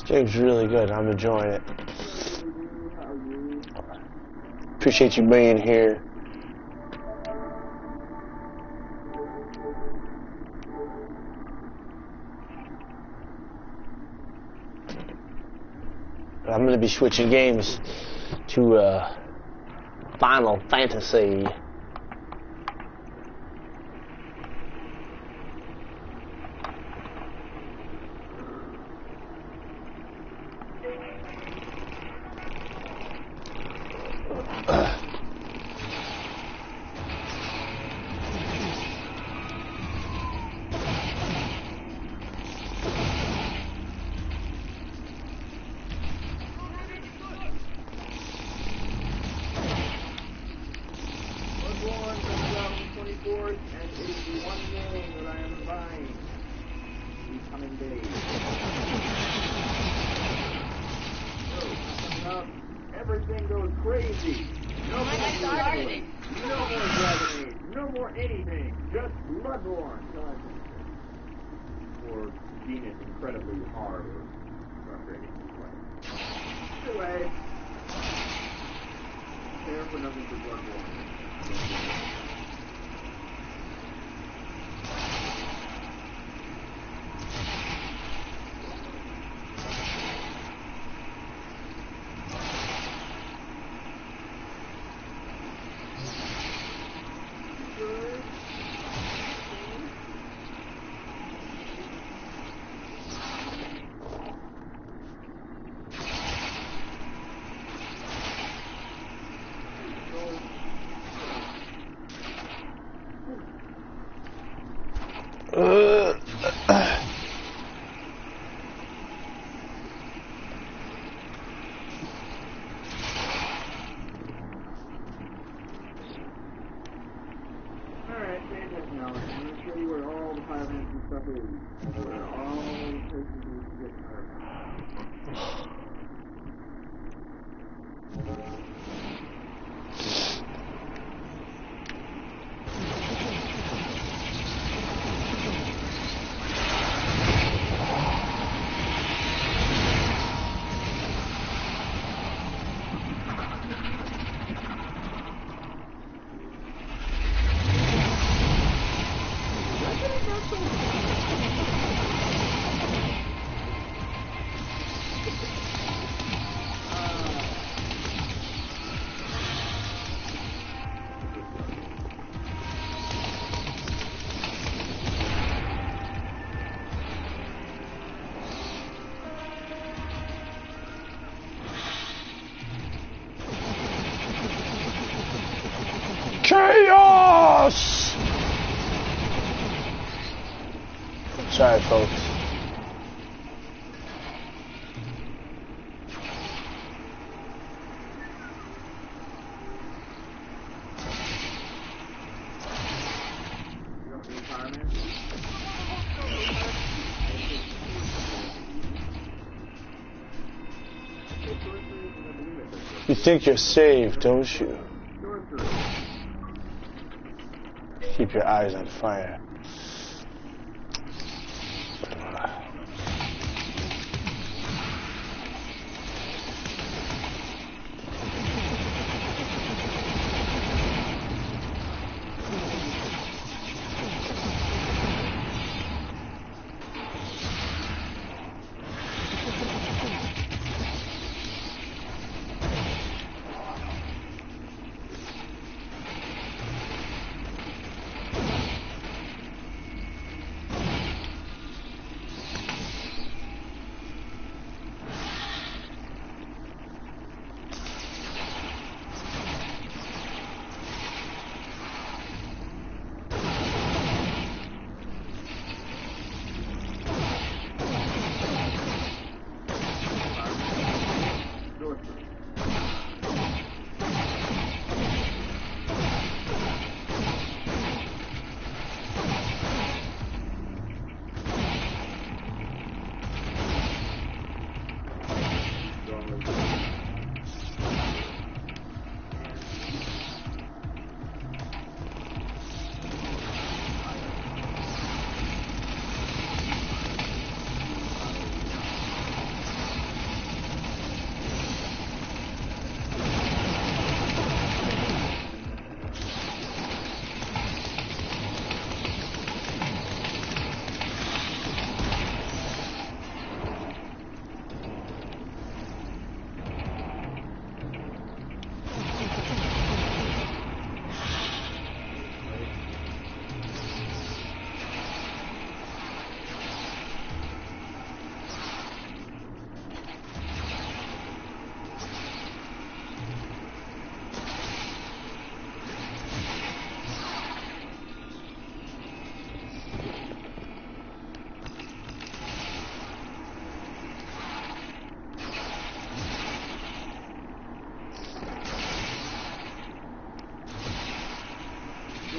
Game's really good. I'm enjoying it. Appreciate you being here. I'm going to be switching games to Final Fantasy. Everything goes crazy. No more Dragon Age. No more Dragon Age. No more anything. Just Bloodborne. Or being it incredibly hard or frustrating to play. Anyway, care for nothing but Bloodborne. Chaos! Sorry, folks. You think you're safe, don't you? Keep your eyes on fire.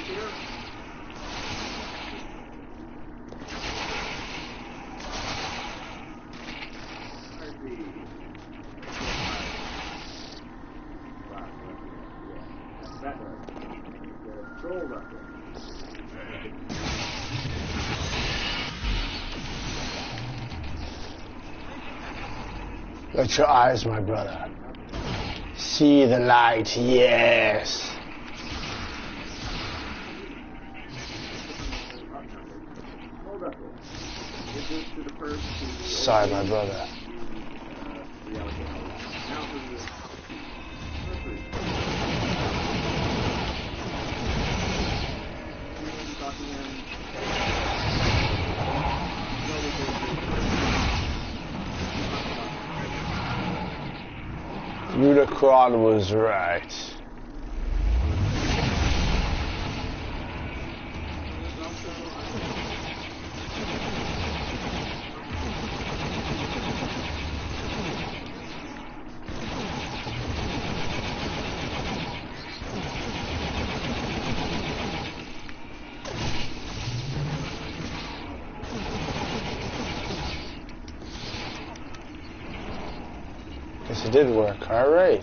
here. Let your eyes, my brother. See the light, yes. Sorry, my brother. Unicron was right. Guess it did work. All right.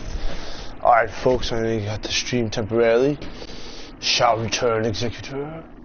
Alright folks, I got the stream temporarily. Shall return, Executor.